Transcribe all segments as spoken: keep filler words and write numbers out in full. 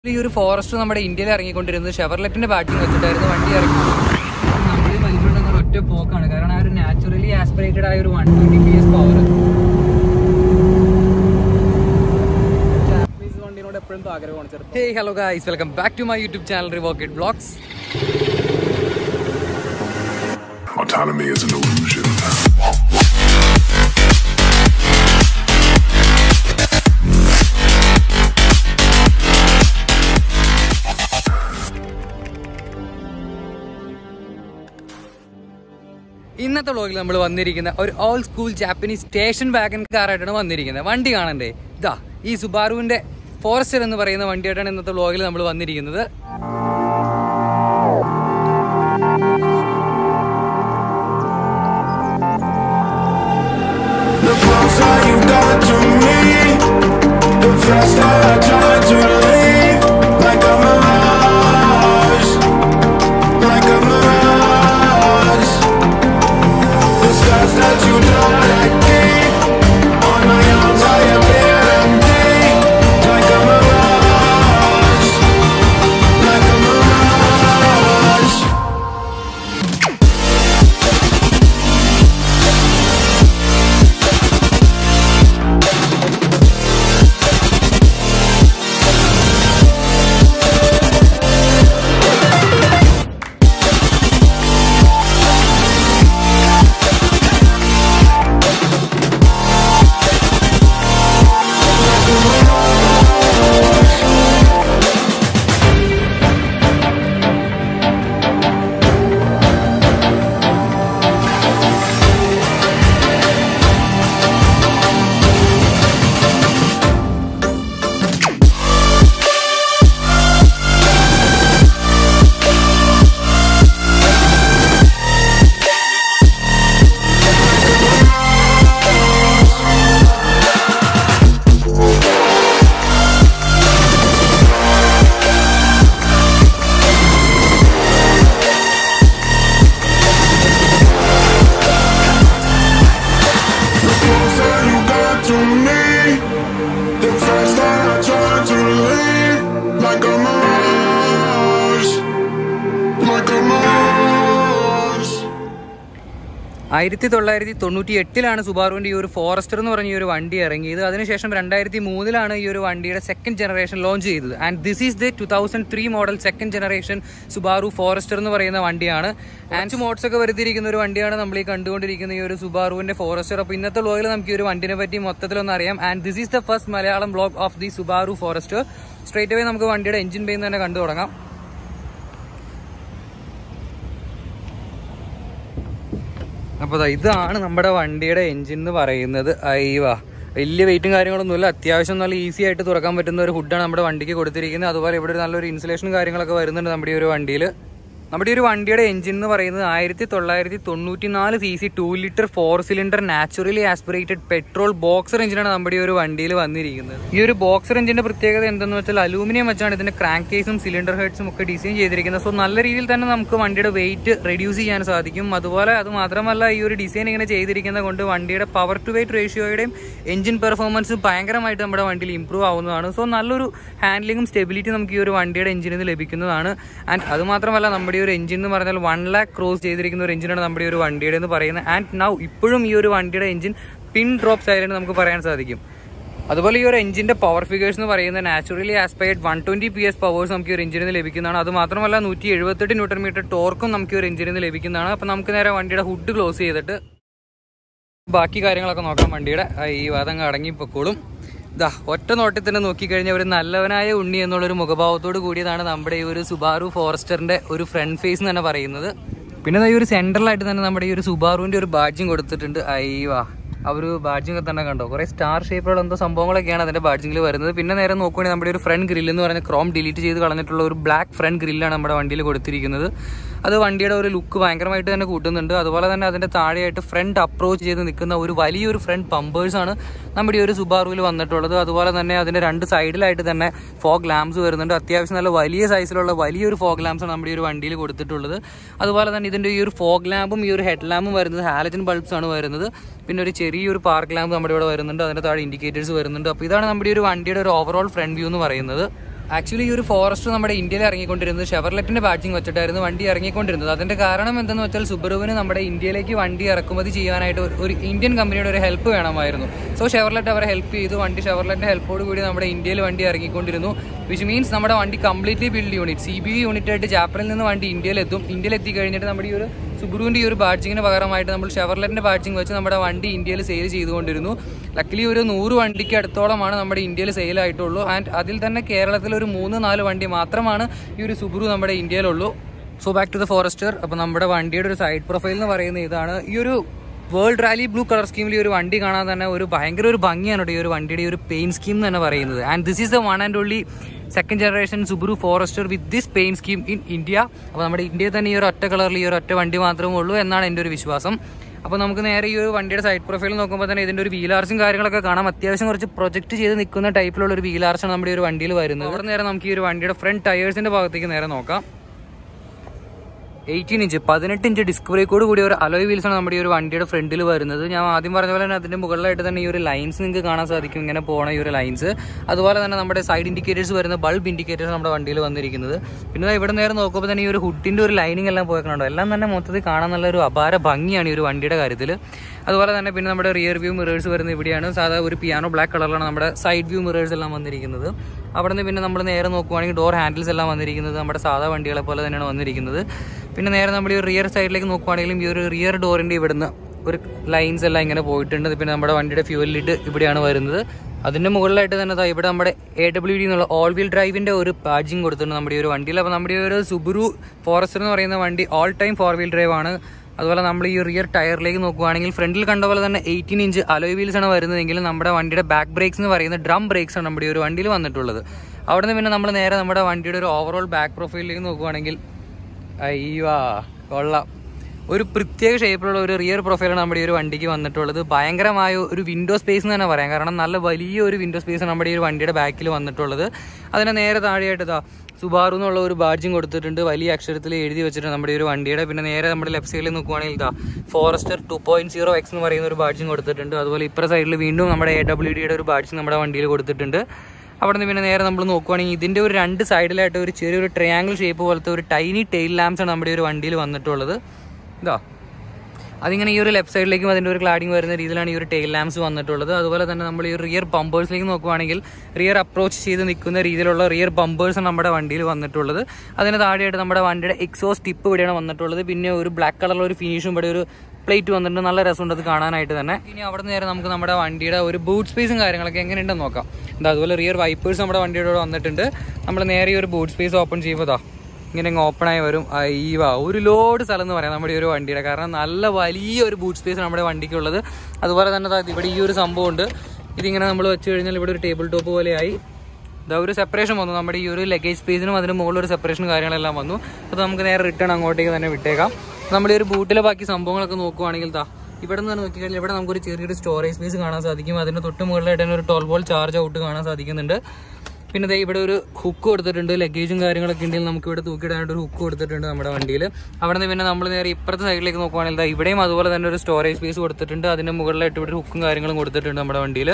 ഈ ഒരു ഫോറസ്റ്റ് നമ്മുടെ ഇന്ത്യയിൽ ഇറങ്ങിക്കൊണ്ടിരുന്നത് ഷെവർലെറ്റിന്റെ ബാറ്റിംഗ് വെച്ചിട്ടായിരുന്നു വണ്ടി ഇറങ്ങി. നമ്മൾ വലിയ ഒറ്റ പോക്കാണ്, കാരണം ആ ഒരു നാച്ചുറലി ആസ്പിറേറ്റഡ് ആയ ഒരു one twenty P S power. Hey, hello guys, welcome back to my YouTube channel Revokid Vlogs. Autonomy is an illusion. ഇന്നത്തെ വ്ളോഗിൽ നമ്മൾ വന്നിരിക്കുന്ന ഒരു old school Japanese station wagon കാറായിട്ടാണ് വന്നിരിക്കുന്നത്. വണ്ടി കാണണ്ടേ, ഇതാ ഈ സുബാറുവിന്റെ ഫോറസ്റ്റർ എന്ന് പറയുന്ന വണ്ടിയായിട്ടാണ് ഇന്നത്തെ വ്ളോഗിൽ നമ്മൾ വന്നിരിക്കുന്നത്. ആയിരത്തി തൊള്ളായിരത്തി തൊണ്ണൂറ്റി എട്ടിലാണ് സുബാറുവിൻ്റെ ഈ ഒരു ഫോറസ്റ്റർ എന്ന് പറഞ്ഞ ഈ ഒരു വണ്ടി ഇറങ്ങിയത്. അതിനുശേഷം രണ്ടായിരത്തി മൂന്നിലാണ് ഈ ഒരു വണ്ടിയുടെ സെക്കൻഡ് ജനറേഷൻ ലോഞ്ച് ചെയ്തത്. And this is the two thousand three model second generation Subaru Forester എന്ന് പറയുന്ന വണ്ടിയാണ്. ആൻഡ് മോഡ്സ് ഒക്കെ വരുത്തിയിരിക്കുന്ന ഒരു വണ്ടിയാണ് നമ്മൾ ഈ കണ്ടുകൊണ്ടിരിക്കുന്ന ഈ ഒരു സുബാറുവിന്റെ ഫോറസ്റ്റർ. അപ്പോൾ ഇന്നത്തെ വ്ലോഗിൽ നമുക്ക് ഈ ഒരു വണ്ടിനെ പറ്റി മൊത്തത്തിലൊന്ന് അറിയാം. And this is the first Malayalam vlog of the Subaru Forester. Straight away നമുക്ക് വണ്ടിയുടെ എഞ്ചിൻ ബേ തന്നെ കണ്ടു തുടങ്ങാം. അപ്പോൾ ഇതാണ് നമ്മുടെ വണ്ടിയുടെ എഞ്ചിൻ എന്ന് പറയുന്നത്. അയ്യവാ, വലിയ വെയിറ്റും കാര്യങ്ങളൊന്നുമില്ല, അത്യാവശ്യം നല്ല ഈസി ആയിട്ട് തുറക്കാൻ പറ്റുന്ന ഒരു ഹുഡാണ് നമ്മുടെ വണ്ടിക്ക് കൊടുത്തിരിക്കുന്നത്. അതുപോലെ ഇവിടെ നല്ലൊരു ഇൻസുലേഷനും കാര്യങ്ങളൊക്കെ വരുന്നുണ്ട് നമ്മുടെ ഈ ഒരു വണ്ടിയിൽ. നമ്മുടെ ഈ ഒരു വണ്ടിയുടെ എഞ്ചിൻ എന്ന് പറയുന്നത് ആയിരത്തി തൊള്ളായിരത്തി തൊണ്ണൂറ്റി നാല് C C two litre four cylinder naturally aspirated petrol boxer എഞ്ചിനാണ് നമ്മുടെ ഈ ഒരു വണ്ടിയിൽ വന്നിരിക്കുന്നത്. ഈ ഒരു ബോക്സർ എഞ്ചിന്റെ പ്രത്യേകത എന്തെന്ന് വെച്ചാൽ അലൂമിനിയം വെച്ചാണ് ഇതിന്റെ ക്രാങ്ക് കേസും സിലിണ്ടർ ഹെഡ്സും ഒക്കെ ഡിസൈൻ ചെയ്തിരിക്കുന്നത്. സോ നല്ല രീതിയിൽ തന്നെ നമുക്ക് വണ്ടിയുടെ വെയിറ്റ് റെഡ്യൂസ് ചെയ്യാൻ സാധിക്കും. അതുപോലെ അത് മാത്രമല്ല, ഈ ഒരു ഡിസൈൻ ഇങ്ങനെ ചെയ്തിരിക്കുന്നത് കൊണ്ട് വണ്ടിയുടെ പവർ ടു വെയിറ്റ് റേഷ്യോയുടെയും എഞ്ചിൻ പെർഫോമൻസ് ഭയങ്കരമായിട്ട് നമ്മുടെ വണ്ടിയിൽ ഇംപ്രൂവ് ആവുന്നതാണ്. സോ നല്ലൊരു ഹാൻഡ്ലിങ്ങും സ്റ്റെബിലിറ്റി നമുക്ക് ഈ ഒരു വണ്ടിയുടെ എഞ്ചിനിൽ നിന്ന് ലഭിക്കുന്നതാണ്. ആൻഡ് അത് മാത്രമല്ല, നമ്മുടെ ഒരു എഞ്ചിൻ എന്ന് പറഞ്ഞാൽ വൺ ലാക്ക് ക്രോസ് ചെയ്തിരിക്കുന്ന ഒരു എഞ്ചിനാണ് നമ്മുടെ ഒരു വണ്ടിയുടെ എന്ന് പറയുന്നത്. ആൻഡ് നൗ ഇപ്പോഴും ഈ ഒരു വണ്ടിയുടെ എഞ്ചിൻ പിൻ ഡ്രോപ്പ് സൈലന്റ് നമുക്ക് പറയാൻ സാധിക്കും. അതുപോലെ ഈ ഒരു എഞ്ചിന്റെ പവർ ഫിഗേഴ്സ് എന്ന് പറയുന്നത് naturally aspired one twenty P S powers നമുക്ക് ഈ ഒരു എഞ്ചിനിൽ നിന്ന് ലഭിക്കുന്നതാണ്. അത് മാത്രമല്ല നൂറ്റി എഴുപത്തെട്ട് ന്യൂട്ടൺ മീറ്റർ ടോർക്കും നമുക്ക് ഈ ഒരു എഞ്ചിനിൽ നിന്ന് ലഭിക്കുന്നതാണ്. അപ്പോൾ നമുക്ക് നേരെ വണ്ടിയുടെ ഹുഡ് ക്ലോസ് ചെയ്തിട്ട് ബാക്കി കാര്യങ്ങളൊക്കെ നോക്കാം. വണ്ടിയുടെ ഈ വാദങ്ങ് അടങ്ങിപ്പോക്കോളും. ഇതാ ഒറ്റ നോട്ടിൽ തന്നെ നോക്കിക്കഴിഞ്ഞാൽ ഒരു നല്ലവനായ ഉണ്ണി എന്നുള്ളൊരു മുഖഭാവത്തോട് കൂടിയതാണ് നമ്മുടെ ഈ ഒരു സുബാറു ഫോറസ്റ്ററിന്റെ ഒരു ഫ്രണ്ട് ഫേസ് എന്ന് തന്നെ പറയുന്നത്. പിന്നെ ഈ ഒരു സെൻട്രലായിട്ട് തന്നെ നമ്മുടെ ഈ ഒരു സുബാറുവിന്റെ ഒരു ബാഡ്ജിങ് കൊടുത്തിട്ടുണ്ട്. അയ്യവാ, ആ ഒരു ബാഡ്ജിങ് തന്നെ കണ്ടോ, കുറെ സ്റ്റാർ ഷേപ്പിലുള്ള എന്തോ സംഭവങ്ങളൊക്കെയാണ് അതിന്റെ ബാഡ്ജിങ്ങിൽ വരുന്നത്. പിന്നെ നേരെ നോക്കുകയാണെങ്കിൽ നമ്മുടെ ഒരു ഫ്രണ്ട് ഗ്രില്ല് എന്ന് പറഞ്ഞ ക്രോം ഡിലീറ്റ് ചെയ്ത് കളഞ്ഞിട്ടുള്ള ഒരു ബ്ലാക്ക് ഫ്രണ്ട് ഗ്രില്ലാണ് നമ്മുടെ വണ്ടിയിൽ കൊടുത്തിരിക്കുന്നത്. അത് വണ്ടിയുടെ ഒരു ലുക്ക് ഭയങ്കരമായിട്ട് തന്നെ കൂട്ടുന്നുണ്ട്. അതുപോലെ തന്നെ അതിന്റെ താഴെയായിട്ട് ഫ്രണ്ട് അപ്രോച്ച് ചെയ്ത് നിൽക്കുന്ന ഒരു വലിയൊരു ഫ്രണ്ട് പമ്പേഴ്സാണ് നമ്മുടെ ഈ ഒരു സുബാറുവിൽ വന്നിട്ടുള്ളത്. അതുപോലെ തന്നെ അതിന്റെ രണ്ട് സൈഡിലായിട്ട് തന്നെ ഫോഗ് ലാംപ്സ് വരുന്നുണ്ട്. അത്യാവശ്യം നല്ല വലിയ സൈസിലുള്ള വലിയൊരു ഫോഗ് ലാംപ്സാണ് നമ്മുടെ ഈ ഒരു വണ്ടിയിൽ കൊടുത്തിട്ടുള്ളത്. അതുപോലെ തന്നെ ഇതിന്റെ ഈ ഒരു ഫോഗ് ലാമ്പും ഈ ഒരു ഹെഡ് ലാമ്പും വരുന്നത് ഹാലജൻ ബൾബ്സ് ആണ് വരുന്നത്. പിന്നെ ഒരു ചെറിയൊരു പാർക്ക് ലാമ്പ് നമ്മുടെ ഇവിടെ വരുന്നുണ്ട്. അതിന്റെ താഴെ ഇൻഡിക്കേറ്റേഴ്സ് വരുന്നുണ്ട്. അപ്പോൾ ഇതാണ് നമ്മുടെ ഈ ഒരു വണ്ടിയുടെ ഒരു ഓവറോൾ ഫ്രണ്ട് വ്യൂ എന്ന് പറയുന്നത്. ആക്ച്വലി ഈ ഒരു ഫോറസ്റ്റർ നമ്മുടെ ഇന്ത്യയിൽ ഇറങ്ങിക്കൊണ്ടിരുന്നത് ഷെവർലെറ്റിന്റെ ബാഡ്ജിങ് വെച്ചിട്ടായിരുന്നു വണ്ടി ഇറങ്ങിക്കൊണ്ടിരുന്നത്. അതിന്റെ കാരണം എന്തെന്ന് വെച്ചാൽ സുബറുവിന് നമ്മുടെ ഇന്ത്യയിലേക്ക് വണ്ടി ഇറക്കുമതി ചെയ്യാനായിട്ട് ഒരു ഇന്ത്യൻ കമ്പനിയുടെ ഒരു ഹെൽപ്പ് വേണമായിരുന്നു. സോ ഷെവർലെറ്റ് അവരെ ഹെൽപ്പ് ചെയ്തു. വണ്ടി ഷെവർലെറ്റിന്റെ ഹെൽപ്പോട് കൂടി നമ്മുടെ ഇന്ത്യയിൽ വണ്ടി ഇറങ്ങിക്കൊണ്ടിരുന്നു. വിച്ച് മീൻസ് നമ്മുടെ വണ്ടി completely build unit C B unit ആയിട്ട് ജാപ്പനിൽ നിന്ന് വണ്ടി ഇന്ത്യയിലെത്തും. ഇന്ത്യയിൽ എത്തി കഴിഞ്ഞിട്ട് നമ്മുടെ ഈ ഒരു സുബറുവിൻ്റെ ഈ ഒരു ബാഡ്ജിങ്ങിന് പകരമായിട്ട് നമ്മൾ ഷെവർലെറ്റിന്റെ ബാഡ്ജിങ് വെച്ച് നമ്മുടെ വണ്ടി ഇന്ത്യയിൽ സെയിൽ ചെയ്തുകൊണ്ടിരുന്നു. ലക്കിലി ഒരു നൂറ് വണ്ടിക്ക് അടുത്തോളമാണ് നമ്മുടെ ഇന്ത്യയിൽ സെയിലായിട്ടുള്ളൂ. ആൻഡ് അതിൽ തന്നെ കേരളത്തിൽ ഒരു മൂന്ന് നാല് വണ്ടി മാത്രമാണ് ഈ ഒരു സുബറു നമ്മുടെ ഇന്ത്യയിലുള്ളൂ. So back to the Forester. അപ്പോൾ നമ്മുടെ വണ്ടിയുടെ ഒരു സൈഡ് പ്രൊഫൈൽ എന്ന് പറയുന്നത് ഇതാണ്. ഈ ഒരു വേൾഡ് റാലി ബ്ലൂ കളർ സ്കീമിൽ ഈ ഒരു വണ്ടി കാണാൻ തന്നെ ഒരു ഭയങ്കര ഒരു ഭംഗിയാണ് ഈ ഒരു വണ്ടിയുടെ ഈ ഒരു പെയിന്റ് സ്കീം എന്ന് തന്നെ പറയുന്നത്. And this is the one and only second generation Subaru Forester with this paint scheme in India. അപ്പോൾ നമ്മുടെ ഇന്ത്യയിൽ തന്നെ ഈ ഒരു ഒറ്റ കളറിൽ ഈ ഒരു ഒറ്റ വണ്ടി മാത്രമേ ഉള്ളൂ എന്നാണ് എൻ്റെ ഒരു വിശ്വാസം. അപ്പോൾ നമുക്ക് നേരെ ഈ ഒരു വണ്ടിയുടെ സൈഡ് പ്രൊഫൈൽ നോക്കുമ്പോൾ തന്നെ ഇതിൻ്റെ ഒരു വീൽ ആർച്ചും കാര്യങ്ങളൊക്കെ കാണാം. അത്യാവശ്യം കുറച്ച് പ്രൊജക്റ്റ് ചെയ്ത് നിൽക്കുന്ന ടൈപ്പിലുള്ള ഒരു വീൽ ആർച്ചാണ് നമ്മുടെ ഈ ഒരു വണ്ടിയിൽ വരുന്നത്. അവിടെ നേരെ നമുക്ക് ഈ ഒരു വണ്ടിയുടെ ഫ്രണ്ട് ടയേഴ്സിൻ്റെ ഭാഗത്തേക്ക് നേരെ നോക്കാം. എയ്റ്റീൻ ഇഞ്ച് പതിനെട്ട് ഇഞ്ച് ഡിസ്ക് ബ്രേക്കോട് കൂടി ഒരു അലോയ് വീൽസാണ് നമ്മുടെ ഈ ഒരു വണ്ടിയുടെ ഫ്രണ്ടിൽ വരുന്നത്. ഞാൻ ആദ്യം പറഞ്ഞ പോലെ തന്നെ അതിൻ്റെ മുകളിലായിട്ട് തന്നെ ഈ ഒരു ലൈൻസ് നിങ്ങൾക്ക് കാണാൻ സാധിക്കും, ഇങ്ങനെ പോണ ഈ ഒരു ലൈൻസ്. അതുപോലെ തന്നെ നമ്മുടെ സൈഡ് ഇൻഡിക്കേറ്റേഴ്സ് വരുന്ന ബൾബ് ഇൻഡിക്കേറ്റേഴ്സ് നമ്മുടെ വണ്ടിയിൽ വന്നിരിക്കുന്നത്. പിന്നെ ഇവിടെ നേരെ നോക്കുമ്പോൾ തന്നെ ഈ ഒരു ഹുഡിൻ്റെ ഒരു ലൈനിങ് എല്ലാം പോയിക്കണുണ്ടോ. എല്ലാം തന്നെ മൊത്തത്തിൽ കാണാൻ നല്ല ഒരു അപാര ഭംഗിയാണ് ഈ ഒരു വണ്ടിയുടെ കാര്യത്തിൽ. അതുപോലെ തന്നെ പിന്നെ നമ്മുടെ റിയർ വ്യൂ മിറേഴ്സ് വരുന്നത് ഇവിടെയാണ്. സാധാ ഒരു പിയാനോ ബ്ലാക്ക് കളറിലാണ് നമ്മുടെ സൈഡ് വ്യൂ മിറേഴ്സ് എല്ലാം വന്നിരിക്കുന്നത്. അവിടെ നിന്ന് പിന്നെ നമ്മൾ നേരെ നോക്കുവാണെങ്കിൽ ഡോർ ഹാൻഡിൽസ് എല്ലാം വന്നിരിക്കുന്നത് നമ്മുടെ സാധാ വണ്ടികളെ പോലെ തന്നെയാണ് വന്നിരിക്കുന്നത്. പിന്നെ നേരെ നമ്മൾ ഈ റിയർ സൈഡിലേക്ക് നോക്കുവാണെങ്കിലും ഈ ഒരു റിയർ ഡോറിൻ്റെ ഇവിടുന്ന് ഒരു ലൈൻസ് എല്ലാം ഇങ്ങനെ പോയിട്ടുണ്ട്. പിന്നെ നമ്മുടെ വണ്ടിയുടെ ഫ്യൂവൽ ലിഡ് ഇവിടെയാണ് വരുന്നത്. അതിൻ്റെ മുകളിലായിട്ട് തന്നെ ഇവിടെ നമ്മുടെ എ ഡബ്ല്യു ഡി എന്നുള്ള ഓൾ വീൽ ഡ്രൈവിൻ്റെ ഒരു ബാഡ്ജിങ് കൊടുത്തിട്ടുണ്ട് നമ്മുടെ ഈ ഒരു വണ്ടിയിൽ. അപ്പോൾ നമ്മുടെ ഈ ഒരു സുബറു ഫോറസ്റ്റർ എന്ന് പറയുന്ന വണ്ടി all time four wheel drive ആണ്. അതുപോലെ നമ്മൾ ഈ റിയർ ടയറിലേക്ക് നോക്കുകയാണെങ്കിൽ ഫ്രണ്ടിൽ കണ്ട പോലെ തന്നെ എയ്റ്റീൻ ഇഞ്ച് അലോയ് വീൽസ് ആണ് വരുന്നതെങ്കിലും നമ്മുടെ വണ്ടിയുടെ ബാക്ക് ബ്രേക്സ് എന്ന് പറയുന്ന ഡ്രം ബ്രേക്സ് ആണ് നമ്മുടെ ഈ ഒരു വണ്ടിയിൽ വന്നിട്ടുള്ളത്. അവിടെ നിന്ന് പിന്നെ നമ്മൾ നേരെ നമ്മുടെ വണ്ടിയുടെ ഒരു ഓവറോൾ ബാക്ക് പ്രൊഫൈലിലേക്ക് നോക്കുകയാണെങ്കിൽ അയ്യോ കൊള്ളാം, ഒരു പ്രത്യേക ഷേപ്പിലുള്ള ഒരു റിയർ പ്രൊഫൈലാണ് നമ്മുടെ ഈ ഒരു വണ്ടിക്ക് വന്നിട്ടുള്ളത്. ഭയങ്കരമായ ഒരു വിൻഡോ സ്പേസ് എന്ന് തന്നെ പറയാം. കാരണം നല്ല വലിയ ഒരു വിൻഡോ സ്പേസ് നമ്മുടെ ഈ ഒരു വണ്ടിയുടെ ബാക്കിൽ വന്നിട്ടുള്ളത്. അതിന് നേരെ താഴെയായിട്ട് ഇതാ സുബാറു എന്നുള്ള ഒരു ബാഡ്ജിങ് കൊടുത്തിട്ടുണ്ട്, വലിയ അക്ഷരത്തിൽ എഴുതി വെച്ചിട്ടുണ്ട് നമ്മുടെ ഈ ഒരു വണ്ടിയുടെ. പിന്നെ നേരെ നമ്മുടെ ലെഫ്റ്റ് സൈഡിൽ നോക്കുവാണെങ്കിൽ ഇതാ Forester two point zero X എന്ന് പറയുന്ന ഒരു ബാഡ്ജിങ് കൊടുത്തിട്ടുണ്ട്. അതുപോലെ ഇപ്പുറ സൈഡിൽ വീണ്ടും നമ്മുടെ എ ഡബ്ല്യു ഡിയുടെ ഒരു ബാഡ്ജിങ് നമ്മുടെ വണ്ടിയിൽ കൊടുത്തിട്ടുണ്ട്. അവിടെ നിന്ന് പിന്നെ നേരെ നമ്മൾ നോക്കുവാണെങ്കിൽ ഇതിൻ്റെ ഒരു രണ്ട് സൈഡിലായിട്ട് ഒരു ചെറിയൊരു ട്രയാങ്കിൾ ഷേപ്പ് പോലത്തെ ഒരു ടൈനി ടെയിൽ ലാംപ്സ് ആണ് നമ്മുടെ ഈ ഒരു വണ്ടിയിൽ വന്നിട്ടുള്ളത്. ഇതാ അതിങ്ങനെ ഈ ഒരു ലെഫ്റ്റ് സൈഡിലേക്കും അതിൻ്റെ ഒരു ക്ലാഡിങ് വരുന്ന രീതിയിലാണ് ഈ ഒരു ടെയിൽ ലാംപ്സ് വന്നിട്ടുള്ളത്. അതുപോലെ തന്നെ നമ്മൾ ഈ റിയർ ബമ്പേഴ്സിലേക്ക് നോക്കുവാണെങ്കിൽ റിയർ അപ്രോച്ച് ചെയ്ത് നിൽക്കുന്ന രീതിയിലുള്ള റിയർ ബമ്പേഴ്സാണ് നമ്മുടെ വണ്ടിയിൽ വന്നിട്ടുള്ളത്. അതിന് താഴെയായിട്ട് നമ്മുടെ വണ്ടിയുടെ എക്സോസ്റ്റ് ടിപ്പ് ഇവിടെയാണ് വന്നിട്ടുള്ളത്. പിന്നെ ഒരു ബ്ലാക്ക് കളറിലുള്ള ഒരു ഫിനിഷും ഇവിടെ ഒരു പ്ലേറ്റ് വന്നിട്ടുണ്ട്. നല്ല രസമുണ്ട് അത് കാണാനായിട്ട് തന്നെ. ഇനി അവിടെ നേരെ നമുക്ക് നമ്മുടെ വണ്ടിയുടെ ഒരു ബൂട്ട് സ്പേസും കാര്യങ്ങളൊക്കെ എങ്ങനെയുണ്ടെന്ന് നോക്കാം. എന്താ അതുപോലെ റിയർ വൈപ്പേഴ്സ് നമ്മുടെ വണ്ടിയുടെ വന്നിട്ടുണ്ട്. നമ്മൾ നേരെ ഈ ഒരു ബൂട്ട് സ്പേസ് ഓപ്പൺ ചെയ്യുമ്പോൾ ഇങ്ങനെ അങ്ങ് ഓപ്പണായി വരും. അയ്യവാ ഒരു ലോഡ് സ്ഥലം എന്ന് പറയാം നമ്മുടെ ഈ ഒരു വണ്ടിയുടെ. കാരണം നല്ല വലിയ ഒരു ബൂട്ട് സ്പേസ് നമ്മുടെ വണ്ടിക്കുള്ളത്. അതുപോലെ തന്നെ ഇവിടെ ഈ ഒരു സംഭവം ഉണ്ട്. ഇതിങ്ങനെ നമ്മൾ വെച്ച് കഴിഞ്ഞാൽ ഇവിടെ ഒരു ടേബിൾ ടോപ്പ് പോലെയായി ഇതാ ഒരു സെപ്പറേഷൻ വന്നു. നമ്മുടെ ഈ ഒരു ലഗേജ് സ്പേസിനും അതിന് മുകളിൽ ഒരു സെപ്പറേഷൻ കാര്യങ്ങളെല്ലാം വന്നു. അപ്പോൾ നമുക്ക് നേരെ റിട്ടേൺ അങ്ങോട്ടേക്ക് തന്നെ വിട്ടേക്കാം. നമ്മുടെ ഒരു ബൂട്ടിലെ ബാക്കി സംഭവങ്ങളൊക്കെ നോക്കുവാണെങ്കിൽ ദാ ഇവിടെ നിന്ന് തന്നെ നോക്കിക്കഴിഞ്ഞാൽ ഇവിടെ നമുക്കൊരു ചെറിയൊരു സ്റ്റോറേജ് സ്പേസ് കാണാൻ സാധിക്കും. അതിന് തൊട്ട് മുകളിലായിട്ട് തന്നെ ഒരു ട്വൽവ് വോൾട്ട് ചാർജ് ഔട്ട് കാണാൻ സാധിക്കുന്നുണ്ട്. പിന്നെ ദേ ഇവിടെ ഒരു ഹുക്ക് കൊടുത്തിട്ടുണ്ട്. ലഗേജും കാര്യങ്ങളൊക്കെ ഉണ്ടെങ്കിൽ നമുക്ക് ഇവിടെ തൂക്കിയിടാനായിട്ട് ഒരു ഹുക്ക് കൊടുത്തിട്ടുണ്ട് നമ്മുടെ വണ്ടിയിൽ. അവിടെ നിന്ന് പിന്നെ നമ്മൾ നേരെ ഇപ്പുറത്തെ സൈഡിലേക്ക് നോക്കുവാണെങ്കിൽ ഇവിടെയും അതുപോലെ തന്നെ ഒരു സ്റ്റോറേജ് സ്പേസ് കൊടുത്തിട്ടുണ്ട്. അതിൻ്റെ മുകളിലായിട്ട് ഇവിടെ ഹുക്കും കാര്യങ്ങളും കൊടുത്തിട്ടുണ്ട് നമ്മുടെ വണ്ടിയിൽ.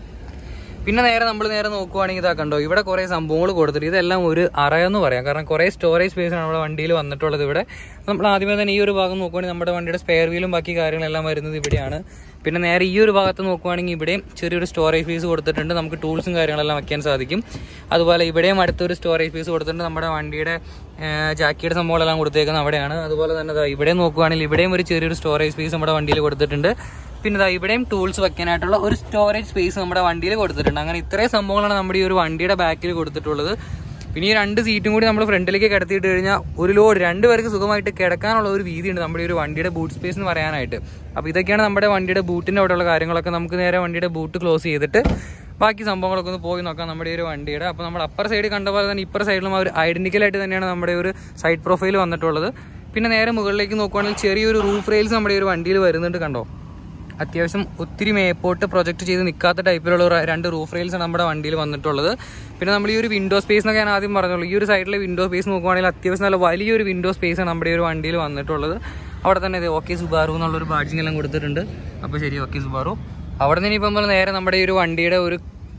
പിന്നെ നേരെ നമ്മൾ നേരെ നോക്കുവാണെങ്കിൽ ഇതാ കണ്ടോ ഇവിടെ കുറേ സംഭവങ്ങൾ കൊടുത്തിട്ട് ഇതെല്ലാം ഒരു അറയെന്ന് പറയാം. കാരണം കുറേ സ്റ്റോറേജ് സ്പേസ് ആണ് നമ്മുടെ വണ്ടിയിൽ വന്നിട്ടുള്ളത്. ഇവിടെ നമ്മൾ ആദ്യമേ തന്നെ ഈ ഒരു ഭാഗം നോക്കുവാണെങ്കിൽ നമ്മുടെ വണ്ടിയുടെ സ്പെയർ വീലും ബാക്കി കാര്യങ്ങളെല്ലാം വരുന്നത് ഇവിടെയാണ്. പിന്നെ നേരെ ഈ ഒരു ഭാഗത്ത് നോക്കുവാണെങ്കിൽ ഇവിടെയും ചെറിയൊരു സ്റ്റോറേജ് സ്പേസ് കൊടുത്തിട്ടുണ്ട്. നമുക്ക് ടൂൾസും കാര്യങ്ങളെല്ലാം വയ്ക്കാൻ സാധിക്കും. അതുപോലെ ഇവിടെയും അടുത്തൊരു സ്റ്റോറേജ് സ്പേസ് കൊടുത്തിട്ടുണ്ട്. നമ്മുടെ വണ്ടിയുടെ ജാക്കിയുടെ സംഭവങ്ങളെല്ലാം കൊടുത്തേക്കുന്നത് അവിടെയാണ്. അതുപോലെ തന്നെ ഇവിടെയും നോക്കുവാണെങ്കിൽ ഇവിടെയും ഒരു ചെറിയൊരു സ്റ്റോറേജ് സ്പേസ് നമ്മുടെ വണ്ടിയിൽ കൊടുത്തിട്ടുണ്ട്. പിന്നെ ഇതാ ഇവിടെയും ടൂൾസ് വെക്കാനായിട്ടുള്ള ഒരു സ്റ്റോറേജ് സ്പേസ് നമ്മുടെ വണ്ടിയിൽ കൊടുത്തിട്ടുണ്ട്. അങ്ങനെ ഇത്രയും സംഭവങ്ങളാണ് നമ്മുടെ ഈ ഒരു വണ്ടിയുടെ ബാക്കിൽ കൊടുത്തിട്ടുള്ളത്. പിന്നെ ഈ രണ്ട് സീറ്റും കൂടി നമ്മൾ ഫ്രണ്ടിലേക്ക് കിടത്തിയിട്ട് കഴിഞ്ഞാൽ ഒരു ലോഡ് രണ്ട് പേർക്ക് സുഖമായിട്ട് കിടക്കാനുള്ള ഒരു വീതിയുണ്ട് നമ്മുടെ ഈ ഒരു വണ്ടിയുടെ ബൂട്ട് സ്പേസ് എന്ന് പറയാനായിട്ട്. അപ്പോൾ ഇതൊക്കെയാണ് നമ്മുടെ വണ്ടിയുടെ ബൂട്ടിൻ്റെ അവിടെയുള്ള കാര്യങ്ങളൊക്കെ. നമുക്ക് നേരെ വണ്ടിയുടെ ബൂട്ട് ക്ലോസ് ചെയ്തിട്ട് ബാക്കി സംഭവങ്ങളൊക്കെ ഒന്ന് പോയി നോക്കാം നമ്മുടെ ഒരു വണ്ടിയുടെ. അപ്പോൾ നമ്മൾ അപ്പർ സൈഡ് കണ്ട പോലെ തന്നെ ഇപ്പർ സൈഡിലും ആ ഒരു ഐഡന്റിക്കലായിട്ട് തന്നെയാണ് നമ്മുടെ ഒരു സൈഡ് പ്രൊഫൈൽ വന്നിട്ടുള്ളത്. പിന്നെ നേരെ മുകളിലേക്ക് നോക്കുവാണെങ്കിൽ ചെറിയൊരു റൂഫ് റെയിൽസ് നമ്മുടെ ഒരു വണ്ടിയിൽ വരുന്നുണ്ട്. കണ്ടോ അത്യാവശ്യം ഒത്തിരി മേപ്പോട്ട് പ്രൊജക്ട് ചെയ്ത് നിൽക്കാത്ത ടൈപ്പിലുള്ള രണ്ട് റൂഫ് റെയിൽസാണ് നമ്മുടെ വണ്ടിയിൽ വന്നിട്ടുള്ളത്. പിന്നെ നമ്മൾ ഈ ഒരു വിൻഡോ സ്പേസ് എന്നൊക്കെ ഞാൻ ആദ്യം പറഞ്ഞുള്ളൂ. ഈ ഒരു സൈഡിലെ വിൻഡോ സ്പേസ് നോക്കുവാണെങ്കിൽ അത്യാവശ്യം നല്ല വലിയൊരു വിൻഡോ സ്പേസ് ആണ് നമ്മുടെ ഒരു വണ്ടിയിൽ വന്നിട്ടുള്ളത്. അവിടെ തന്നെ ഓക്കെ സുബാറു എന്നുള്ളൊരു ബാഡ്ജിങ് എല്ലാം കൊടുത്തിട്ടുണ്ട്. അപ്പോൾ ശരി ഓക്കെ സുബാറു. അവിടെ നിന്ന് ഇപ്പം നമ്മൾ നേരെ നമ്മുടെ ഈ ഒരു വണ്ടിയുടെ ഒരു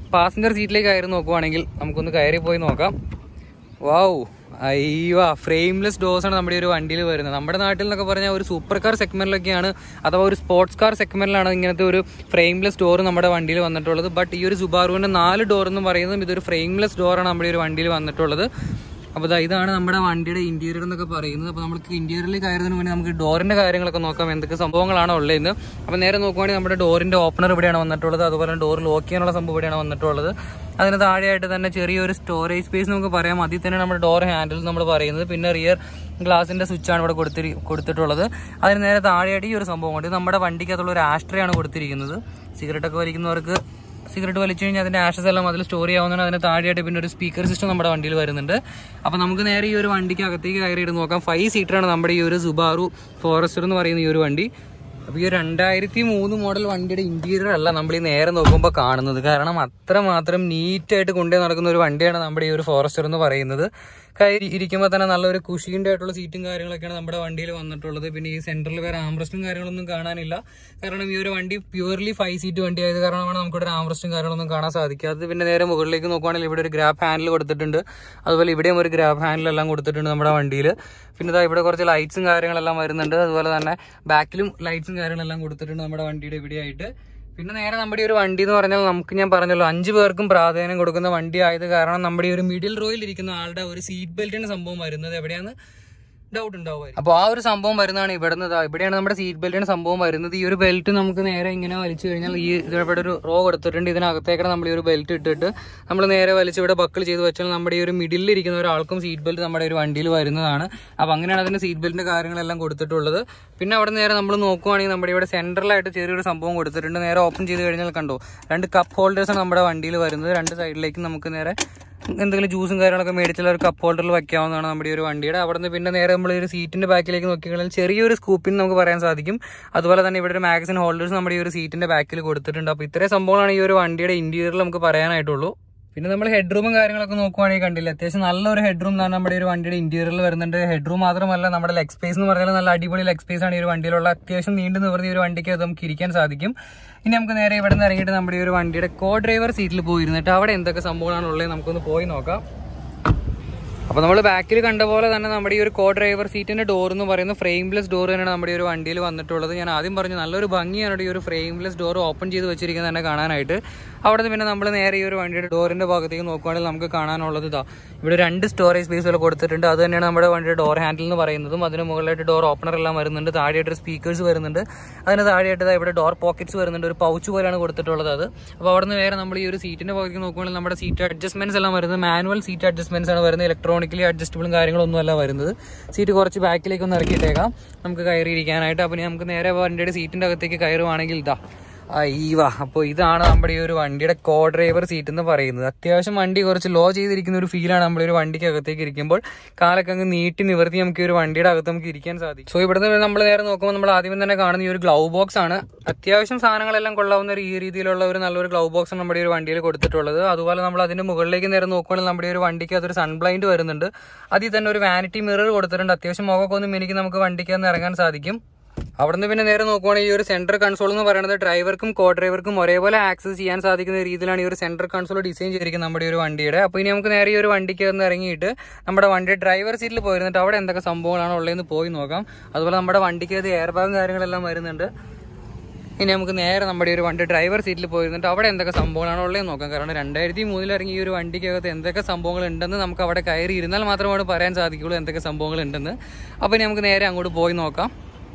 പാസഞ്ചർ സീറ്റിലേക്ക് കയറി നോക്കുവാണെങ്കിൽ നമുക്കൊന്ന് കയറി പോയി നോക്കാം. വാവ്, അയ്യോ, ഫ്രെയിംലെസ് ഡോർസ് ആണ് നമ്മുടെ ഒരു വണ്ടിയിൽ വരുന്നത്. നമ്മുടെ നാട്ടിൽ എന്നൊക്കെ പറഞ്ഞാൽ ഒരു സൂപ്പർ കാർ സെഗ്മെന്റിലൊക്കെയാണ് അഥവാ ഒരു സ്പോർട്സ് കാർ സെഗ്മെന്റിലാണ് ഇങ്ങനത്തെ ഒരു ഫ്രെയിംലെസ് ഡോർ നമ്മുടെ വണ്ടിയിൽ വന്നിട്ടുള്ളത്. ബട്ട് ഈ ഒരു സുബാറുവിന്റെ നാല് ഡോർ എന്ന് പറയുന്നതും ഇതൊരു ഫ്രെയിംലെസ് ഡോറാണ് നമ്മുടെ ഒരു വണ്ടിയിൽ വന്നിട്ടുള്ളത്. അപ്പോൾ ഇതാണ് നമ്മുടെ വണ്ടിയുടെ ഇന്റീരിയർ എന്നൊക്കെ പറയുന്നത്. അപ്പോൾ നമുക്ക് ഇന്റീരിയറിൽ കയറുന്നതിന് മുന്നേ നമുക്ക് ഡോറിന്റെ കാര്യങ്ങളൊക്കെ നോക്കാം, എന്തൊക്കെ സംഭവങ്ങളാണ് ഉള്ളതെന്ന്. അപ്പോൾ നേരെ നോക്കുവാണെങ്കിൽ നമ്മുടെ ഡോറിന്റെ ഓപ്പണർ ഇവിടെയാണ് വന്നിട്ടുള്ളത്. അതുപോലെ ഡോർ ലോക്ക് ചെയ്യാനുള്ള സംഭവം ഇവിടെയാണ് വന്നിട്ടുള്ളത്. അതിന് താഴെയായിട്ട് തന്നെ ചെറിയൊരു സ്റ്റോറേജ് സ്പേസ് നമുക്ക് പറയാം. അതിൽ തന്നെ നമ്മുടെ ഡോർ ഹാൻഡിൽ നമ്മൾ പറയുന്നത്. പിന്നെ റിയർ ഗ്ലാസിന്റെ സ്വിച്ചാണ് ഇവിടെ കൊടുത്തി കൊടുത്തിട്ടുള്ളത്. അതിന് നേരെ താഴെയായിട്ട് ഈ ഒരു സംഭവം കൊണ്ട് നമ്മുടെ വണ്ടിക്കകത്തുള്ള ഒരു ആഷ്ട്രേ ആണ് കൊടുത്തിരിക്കുന്നത്. സിഗരറ്റൊക്കെ വലിക്കുന്നവർക്ക് സിഗരറ്റ് വലിച്ചു കഴിഞ്ഞാൽ അതിന്റെ ആഷസ് എല്ലാം അതിൽ സ്റ്റോർ ചെയ്യാവുന്നതാണ്. അതിന് താഴെയായിട്ട് പിന്നെ ഒരു സ്പീക്കർ സിസ്റ്റം നമ്മുടെ വണ്ടിയിൽ വരുന്നുണ്ട്. അപ്പോൾ നമുക്ക് നേരെ ഈ ഒരു വണ്ടിക്ക് അകത്തേക്ക് കയറിയിട്ട് നോക്കാം. ഫൈവ് സീറ്ററാണ് നമ്മുടെ ഈ ഒരു സുബാറു ഫോറസ്റ്റർ എന്ന് പറയുന്ന ഈ ഒരു വണ്ടി. അപ്പോൾ ഈ രണ്ടായിരത്തി മൂന്ന് മോഡൽ വണ്ടിയുടെ ഇന്റീരിയർ അല്ല നമ്മൾ ഈ നേരെ നോക്കുമ്പോൾ കാണുന്നത്. കാരണം അത്രമാത്രം നീറ്റായിട്ട് കൊണ്ടുപോയി നടക്കുന്ന ഒരു വണ്ടിയാണ് നമ്മുടെ ഈ ഒരു ഫോറസ്റ്റർ എന്ന് പറയുന്നത്. കയറി ഇരിക്കുമ്പോൾ തന്നെ നല്ലൊരു കുഷീൻ്റെ ആയിട്ടുള്ള സീറ്റും കാര്യങ്ങളൊക്കെയാണ് നമ്മുടെ വണ്ടിയിൽ വന്നിട്ടുള്ളത്. പിന്നെ ഈ സെൻറ്ററിൽ വേറെ ആംബ്രസ്റ്റും കാര്യങ്ങളൊന്നും കാണാനില്ല. കാരണം ഈ ഒരു വണ്ടി പ്യൂർലി ഫൈവ് സീറ്റ് വണ്ടി ആയത് കാരണമാണ് നമുക്കിവിടെ ആംബ്രസ്റ്റും കാര്യങ്ങളൊന്നും കാണാൻ സാധിക്കാത്തത്. പിന്നെ നേരെ മുകളിലേക്ക് നോക്കുവാണെങ്കിൽ ഇവിടെ ഒരു ഗ്രാബ് ഹാൻഡിൽ കൊടുത്തിട്ടുണ്ട്. അതുപോലെ ഇവിടെയും ഒരു ഗ്രാബ് ഹാൻഡിലെല്ലാം കൊടുത്തിട്ടുണ്ട് നമ്മുടെ വണ്ടിയിൽ. പിന്നെ ഇതാ ഇവിടെ കുറച്ച് ലൈറ്റ്സും കാര്യങ്ങളെല്ലാം വരുന്നുണ്ട്. അതുപോലെ തന്നെ ബാക്കിലും ലൈറ്റ്സും കാര്യങ്ങളെല്ലാം കൊടുത്തിട്ടുണ്ട് നമ്മുടെ വണ്ടിയുടെ ഇവിടെയായിട്ട്. പിന്നെ നേരെ നമ്മുടെ ഒരു വണ്ടി എന്ന് പറഞ്ഞാൽ നമുക്ക് ഞാൻ പറഞ്ഞല്ലോ അഞ്ച് പേർക്കും പ്രാധാന്യം കൊടുക്കുന്ന വണ്ടി ആയത് കാരണം നമ്മുടെ ഈ ഒരു മിഡിൽ റോയിൽ ഇരിക്കുന്ന ആളുടെ ഒരു സീറ്റ് ബെൽറ്റിന്റെ സംഭവം വരുന്നത് എവിടെയാണ് ഡൗട്ട് ഉണ്ടാവുക. അപ്പോൾ ആ ഒരു സംഭവം വരുന്നതാണ് ഇവിടുന്ന്. ഇവിടെയാണ് നമ്മുടെ സീറ്റ് ബെൽറ്റിന്റെ സംഭവം വരുന്നത്. ഈ ഒരു ബെൽറ്റ് നമുക്ക് നേരെ ഇങ്ങനെ വലിച്ചു കഴിഞ്ഞാൽ ഈ ഇവിടെ ഒരു റോ കൊടുത്തിട്ടുണ്ട്. ഇതിനകത്തേക്കാണ് നമ്മൾ ഈ ഒരു ബെൽറ്റ് ഇട്ടിട്ട് നമ്മൾ നേരെ വലിച്ച് ഇവിടെ ബക്കിൾ ചെയ്ത് വെച്ചാൽ നമ്മുടെ ഈ ഒരു മിഡിലിൽ ഇരിക്കുന്ന ഒരാൾക്കും സീറ്റ് ബെൽറ്റ് നമ്മുടെ ഒരു വണ്ടിയിൽ വരുന്നതാണ്. അപ്പോൾ അങ്ങനെയാണ് അതിന്റെ സീറ്റ് ബെൽറ്റിന്റെ കാര്യങ്ങളെല്ലാം കൊടുത്തിട്ടുള്ളത്. പിന്നെ അവിടെ നേരെ നമ്മൾ നോക്കുവാണെങ്കിൽ നമ്മുടെ ഇവിടെ സെൻട്രലായിട്ട് ചെറിയൊരു സംഭവം കൊടുത്തിട്ടുണ്ട്. നേരെ ഓപ്പൺ ചെയ്ത് കഴിഞ്ഞാൽ കണ്ടോ രണ്ട് കപ്പ് ഹോൾഡേഴ്സാണ് നമ്മുടെ വണ്ടിയിൽ വരുന്നത്. രണ്ട് സൈഡിലേക്ക് നമുക്ക് നേരെ എന്തെങ്കിലും ജ്യൂസും കാര്യങ്ങളൊക്കെ മേടിച്ചാൽ ഒരു കപ്പ് ഹോൾഡറിൽ വയ്ക്കാവുന്നതാണ് നമ്മുടെ ഈ ഒരു വണ്ടിയുടെ. അവിടെ നിന്ന് പിന്നെ നേരെ നമ്മൾ ഒരു സീറ്റിന്റെ ബാക്കിലേക്ക് നോക്കിക്കഴിഞ്ഞാൽ ചെറിയൊരു സ്കൂപ്പിന് നമുക്ക് പറയാൻ സാധിക്കും. അതുപോലെ തന്നെ ഇവിടെ ഒരു മാഗസിൻ ഹോൾഡേഴ്സ് നമ്മുടെ ഈ ഒരു സീറ്റിന്റെ ബാക്കിൽ കൊടുത്തിട്ടുണ്ട്. അപ്പോൾ ഇത്രയും സംഭവങ്ങളാണ് ഈ ഒരു വണ്ടിയുടെ ഇന്റീരിയറിൽ നമുക്ക് പറയാനായിട്ടുള്ളൂ. പിന്നെ നമ്മൾ ഹെഡ് റൂമും കാര്യങ്ങളൊക്കെ നോക്കുവാണെങ്കിൽ കണ്ടില്ല, അത്യാവശ്യം നല്ലൊരു ഹെഡ് റൂം എന്നാണ് നമ്മുടെ ഒരു വണ്ടിയുടെ ഇന്റീരിയറിൽ വരുന്നുണ്ട്. ഹെഡ് റൂം മാത്രമല്ല നമ്മുടെ ലെഗ് സ്പേസ് എന്ന് പറഞ്ഞാൽ നല്ല അടിപൊളി ലെഗ് സ്പേസ് ആണ് ഈ ഒരു വണ്ടിയിലുള്ള. അത്യാവശ്യം നീണ്ടു നിവർന്ന ഒരു വണ്ടിക്ക് അത് നമുക്ക് ഇരിക്കാൻ സാധിക്കും. ഇനി നമുക്ക് നേരെ ഇവിടെ നിന്ന് ഇറങ്ങിയിട്ട് നമ്മുടെ ഈ ഒരു വണ്ടിയുടെ കോ ഡ്രൈവർ സീറ്റിൽ പോയിരുന്നിട്ട് അവിടെ എന്തൊക്കെ സംഭവങ്ങളാണ് ഉള്ളത് നമുക്കൊന്ന് പോയി നോക്കാം. അപ്പോൾ നമ്മൾ ബാക്കിൽ കണ്ട പോലെ തന്നെ നമ്മുടെ ഈ ഒരു കോ ഡ്രൈവർ സീറ്റിന്റെ ഡോർ എന്ന് പറയുന്നത് ഫ്രെയിംലെസ് ഡോർ തന്നെയാണ് നമ്മുടെ ഈ ഒരു വണ്ടിയിൽ വന്നിട്ടുള്ളത്. ഞാൻ ആദ്യം പറഞ്ഞു നല്ലൊരു ഭംഗിയാണ് ഈ ഒരു ഫ്രെയിംലെസ് ഡോർ ഓപ്പൺ ചെയ്ത് വെച്ചിരിക്കുന്നത് തന്നെ കാണാനായിട്ട്. അവിടെ നിന്ന് പിന്നെ നമ്മൾ നേരെ ഈ ഒരു വണ്ടിയുടെ ഡോറിന്റെ ഭാഗത്തേക്ക് നോക്കുകയാണെങ്കിൽ നമുക്ക് കാണാനുള്ളത് ഇതാ ഇവിടെ രണ്ട് സ്റ്റോറേജ് സ്പേസുകൾ കൊടുത്തിട്ടുണ്ട്. അത് തന്നെയാണ് നമ്മുടെ വണ്ടിയുടെ ഡോർ ഹാൻഡിൽ എന്ന് പറയുന്നതും. അതിന് മുകളിലായിട്ട് ഡോർ ഓപ്പണർ എല്ലാം വരുന്നുണ്ട്. താഴെയായിട്ട് സ്പീക്കേഴ്സ് വരുന്നുണ്ട്. അതിന് താഴെയായിട്ട് ഇവിടെ ഡോർ പോക്കറ്റ്സ് വരുന്നുണ്ട്. ഒരു പൗച്ച് പോലെയാണ് കൊടുത്തിട്ടുള്ളത് അത്. അപ്പോൾ അവിടെ നിന്ന് വേറെ നമ്മൾ ഈ ഒരു സീറ്റിന്റെ ഭാഗത്തേക്ക് നോക്കുകയാണെങ്കിൽ നമ്മുടെ സീറ്റ് അഡ്ജസ്റ്റ്മെന്റ്സ് എല്ലാം വരുന്നത് മാനുവൽ സീറ്റ് അഡ്ജസ്റ്റ്മെന്റ്സ് ആണ് വരുന്നത്. ഇലക്ട്രോണിക്കലി അഡ്ജസ്റ്റബിളും കാര്യങ്ങളൊന്നും അല്ല വരുന്നത്. സീറ്റ് കുറച്ച് ബാക്കിലേക്ക് ഒന്ന് ഇറക്കിയിട്ടേക്കാം നമുക്ക് കയറിയിരിക്കാനായിട്ട്. അപ്പോൾ നമുക്ക് നേരെ വണ്ടിയുടെ സീറ്റിന്റെ അകത്തേക്ക് കയറുവാണെങ്കിൽ ഇതാ അയ്യവാ. അപ്പോൾ ഇതാണ് നമ്മുടെ ഈ ഒരു വണ്ടിയുടെ കോ ഡ്രൈവർ സീറ്റ് എന്ന് പറയുന്നത്. അത്യാവശ്യം വണ്ടി കുറച്ച് ലോ ചെയ്തിരിക്കുന്ന ഒരു ഫീലാണ് നമ്മുടെ ഒരു വണ്ടിക്ക് അകത്തേക്ക് ഇരിക്കുമ്പോൾ. കാലൊക്കെ അങ്ങ് നീട്ടി നിവർത്തി നമുക്ക് ഈ ഒരു വണ്ടിയുടെ അകത്ത് നമുക്ക് ഇരിക്കാൻ സാധിക്കും. സോ ഇവിടുന്ന് നമ്മൾ നേരെ നോക്കുമ്പോൾ നമ്മൾ ആദ്യം തന്നെ കാണുന്ന ഈ ഒരു ഗ്ലൗ ബോക്സ് ആണ്. അത്യാവശ്യം സാധനങ്ങളെല്ലാം കൊള്ളാവുന്ന ഒരു ഈ രീതിയിലുള്ള ഒരു നല്ലൊരു ഗ്ലൗ ബോക്സ് ആണ് നമ്മുടെ ഈ ഒരു വണ്ടിയിൽ കൊടുത്തിട്ടുള്ളത്. അതുപോലെ നമ്മൾ അതിന്റെ മുകളിലേക്ക് നേരെ നോക്കുകയാണെങ്കിൽ നമ്മുടെ ഈ ഒരു വണ്ടിക്ക് അതൊരു സൺ ബ്ലൈൻഡ് വരുന്നുണ്ട്. അതിൽ തന്നെ ഒരു വാനിറ്റി മിറർ കൊടുത്തിട്ടുണ്ട്. അത്യാവശ്യം മുഖമൊക്കെ ഒന്നും എനിക്ക് നമുക്ക് വണ്ടിക്ക് ഒന്ന് ഇറങ്ങാൻ സാധിക്കും. അവിടെ നിന്ന് പിന്നെ നേരെ നോക്കുവാണെങ്കിൽ ഈ ഒരു സെന്റർ കൺസോൾ എന്ന് പറയുന്നത് ഡ്രൈവർക്കും കോ ഡ്രൈവർക്കും ഒരേപോലെ ആക്സസ് ചെയ്യാൻ സാധിക്കുന്ന രീതിയിലാണ് ഈ ഒരു സെന്റർ കൺസോൾ ഡിസൈൻ ചെയ്തിരിക്കുന്നത് നമ്മുടെ ഒരു വണ്ടിയുടെ. അപ്പോൾ ഇനി നമുക്ക് നേരെ ഈ ഒരു വണ്ടിക്ക് ഒന്ന് ഇറങ്ങിയിട്ട് നമ്മുടെ വണ്ടിയുടെ ഡ്രൈവർ സീറ്റിൽ പോയിരുന്നിട്ട് അവിടെ എന്തൊക്കെ സംഭവങ്ങളാണ് ഉള്ളതെന്ന് പോയി നോക്കാം. അതുപോലെ നമ്മുടെ വണ്ടിക്ക് അത് എയർ ബാഗും കാര്യങ്ങളെല്ലാം വരുന്നുണ്ട്. ഇനി നമുക്ക് നേരെ നമ്മുടെ ഒരു വണ്ടി ഡ്രൈവർ സീറ്റിൽ പോയിരുന്നിട്ട് അവിടെ എന്തൊക്കെ സംഭവങ്ങളാണ് ഉള്ളതെന്ന് നോക്കാം. കാരണം രണ്ടായിരത്തി മൂന്നിൽ ഇറങ്ങി ഈ ഒരു വണ്ടിക്കകത്ത് എന്തൊക്കെ സംഭവങ്ങൾ ഉണ്ടെന്ന് നമുക്ക് അവിടെ കയറി ഇരുന്നാൽ മാത്രമാണ് പറയാൻ സാധിക്കുള്ളൂ എന്തൊക്കെ സംഭവങ്ങൾ ഉണ്ടെന്ന്. അപ്പോൾ ഇനി നമുക്ക് നേരെ അങ്ങോട്ട് പോയി നോക്കാം.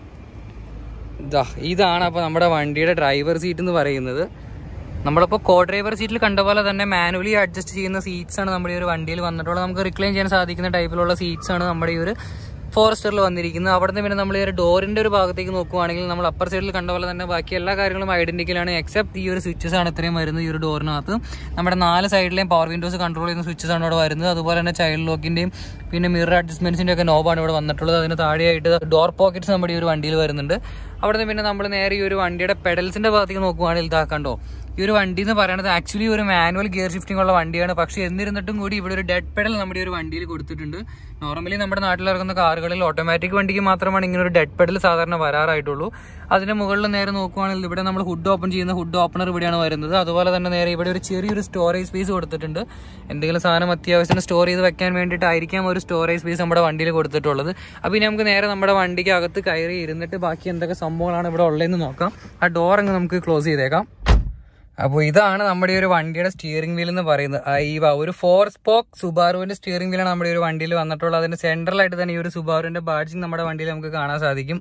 ഇതാ ഇതാണ് അപ്പോൾ നമ്മുടെ വണ്ടിയുടെ ഡ്രൈവർ സീറ്റ് എന്ന് പറയുന്നത്. നമ്മളിപ്പോൾ കോ ഡ്രൈവർ സീറ്റിൽ കണ്ട പോലെ തന്നെ മാനുവലി അഡ്ജസ്റ്റ് ചെയ്യുന്ന സീറ്റ്സ് ആണ് നമ്മുടെ ഈ ഒരു വണ്ടിയിൽ വന്നിട്ടുള്ളത്. നമുക്ക് റിക്ലൈൻ ചെയ്യാൻ സാധിക്കുന്ന ടൈപ്പിലുള്ള സീറ്റ്സ് ആണ് നമ്മുടെ ഈ ഒരു ഫോറസ്റ്ററിൽ വന്നിരിക്കുന്നത്. അവിടെ നിന്ന് പിന്നെ നമ്മൾ ഈ ഒരു ഡോറിന്റെ ഒരു ഭാഗത്തേക്ക് നോക്കുവാണെങ്കിൽ നമ്മൾ അപ്പർ സൈഡിൽ കണ്ട പോലെ തന്നെ ബാക്കി എല്ലാ കാര്യങ്ങളും ഐഡന്റിക്കലാണ്. എക്സെപ്റ്റ് ഈ ഒരു സ്വിച്ചസ് ആണ് ഇത്രയും വരുന്നത് ഈ ഒരു ഡോറിനകത്ത്. നമ്മുടെ നാല് സൈഡിലെയും പവർ വിൻഡോസ് കൺട്രോൾ ചെയ്യുന്ന സ്വിച്ചസ് ആണ് ഇവിടെ വരുന്നത്. അതുപോലെ തന്നെ ചൈൽഡ് ലോക്കിന്റെയും പിന്നെ മിറർ അഡ്ജസ്റ്റ്മെന്റ്സിന്റെ ഒക്കെ നോബാണ് ഇവിടെ വന്നിട്ടുള്ളത്. അതിന് താഴെയായിട്ട് ഡോർ പോക്കറ്റ്സ് നമ്മുടെ ഈ ഒരു വണ്ടിയിൽ വരുന്നുണ്ട്. അവിടെ നിന്ന് പിന്നെ നമ്മൾ നേരെ ഈ ഒരു വണ്ടിയുടെ പെഡൽസിന്റെ ഭാഗത്തേക്ക് നോക്കുവാണെങ്കിൽ ഇതാ കണ്ടോ ഈ ഒരു വണ്ടി എന്ന് പറയുന്നത് ആക്ച്വലി ഒരു മാനുവൽ ഗിയർ ഷിഫ്റ്റിംഗ് ഉള്ള വണ്ടിയാണ്. പക്ഷെ എന്നിരുന്നിട്ടും കൂടി ഇവിടെ ഒരു ഡെഡ് പെഡൽ നമ്മുടെ ഒരു വണ്ടിയിൽ കൊടുത്തിട്ടുണ്ട്. നോർമലി നമ്മുടെ നാട്ടിൽ ഇറങ്ങുന്ന കാറുകളിൽ ഓട്ടോമാറ്റിക് വണ്ടിക്ക് മാത്രമാണ് ഇങ്ങനെ ഒരു ഡെഡ് പെഡൽ സാധാരണ വരാറായിട്ടുള്ളൂ. അതിന്റെ മുകളിൽ നേരെ നോക്കുവാണെങ്കിൽ ഇവിടെ നമ്മൾ ഹുഡ് ഓപ്പൺ ചെയ്യുന്ന ഹുഡ് ഓപ്പണർ ഇവിടെയാണ് വരുന്നത്. അതുപോലെ തന്നെ നേരെ ഇവിടെ ഒരു ചെറിയൊരു സ്റ്റോറേജ് സ്പേസ് കൊടുത്തിട്ടുണ്ട്. എന്തെങ്കിലും സാധനം അത്യാവശ്യം സ്റ്റോർ ചെയ്ത് വെക്കാൻ വേണ്ടിയിട്ടായിരിക്കാം ഒരു സ്റ്റോറേജ് സ്പേസ് നമ്മുടെ വണ്ടിയിൽ കൊടുത്തിട്ടുള്ളത്. അപ്പോൾ ഇനി നമുക്ക് നേരെ നമ്മുടെ വണ്ടിക്ക് അകത്ത് കയറി ഇരുന്നിട്ട് ബാക്കി എന്തൊക്കെ സംഭവങ്ങളാണ് ഇവിടെ ഉള്ളതെന്ന് നോക്കാം. ആ ഡോർ അങ്ങ് നമുക്ക് ക്ലോസ് ചെയ്തേക്കാം. അപ്പോൾ ഇതാണ് നമ്മുടെ ഒരു വണ്ടിയുടെ സ്റ്റിയറിംഗ് വീൽ എന്ന് പറയുന്നത്. ഐവ ഒരു ഫോർ സ്പോക്ക് സുബാറുവിന്റെ സ്റ്റിയറിംഗ് വീലാണ് നമ്മുടെ ഒരു വണ്ടിയിൽ വന്നിട്ടുള്ളത്. അതിന്റെ സെൻട്രലായിട്ട് തന്നെ ഈ ഒരു സുബാറുവിന്റെ ബാഡ്ജിങ് നമ്മുടെ വണ്ടിയിൽ നമുക്ക് കാണാൻ സാധിക്കും.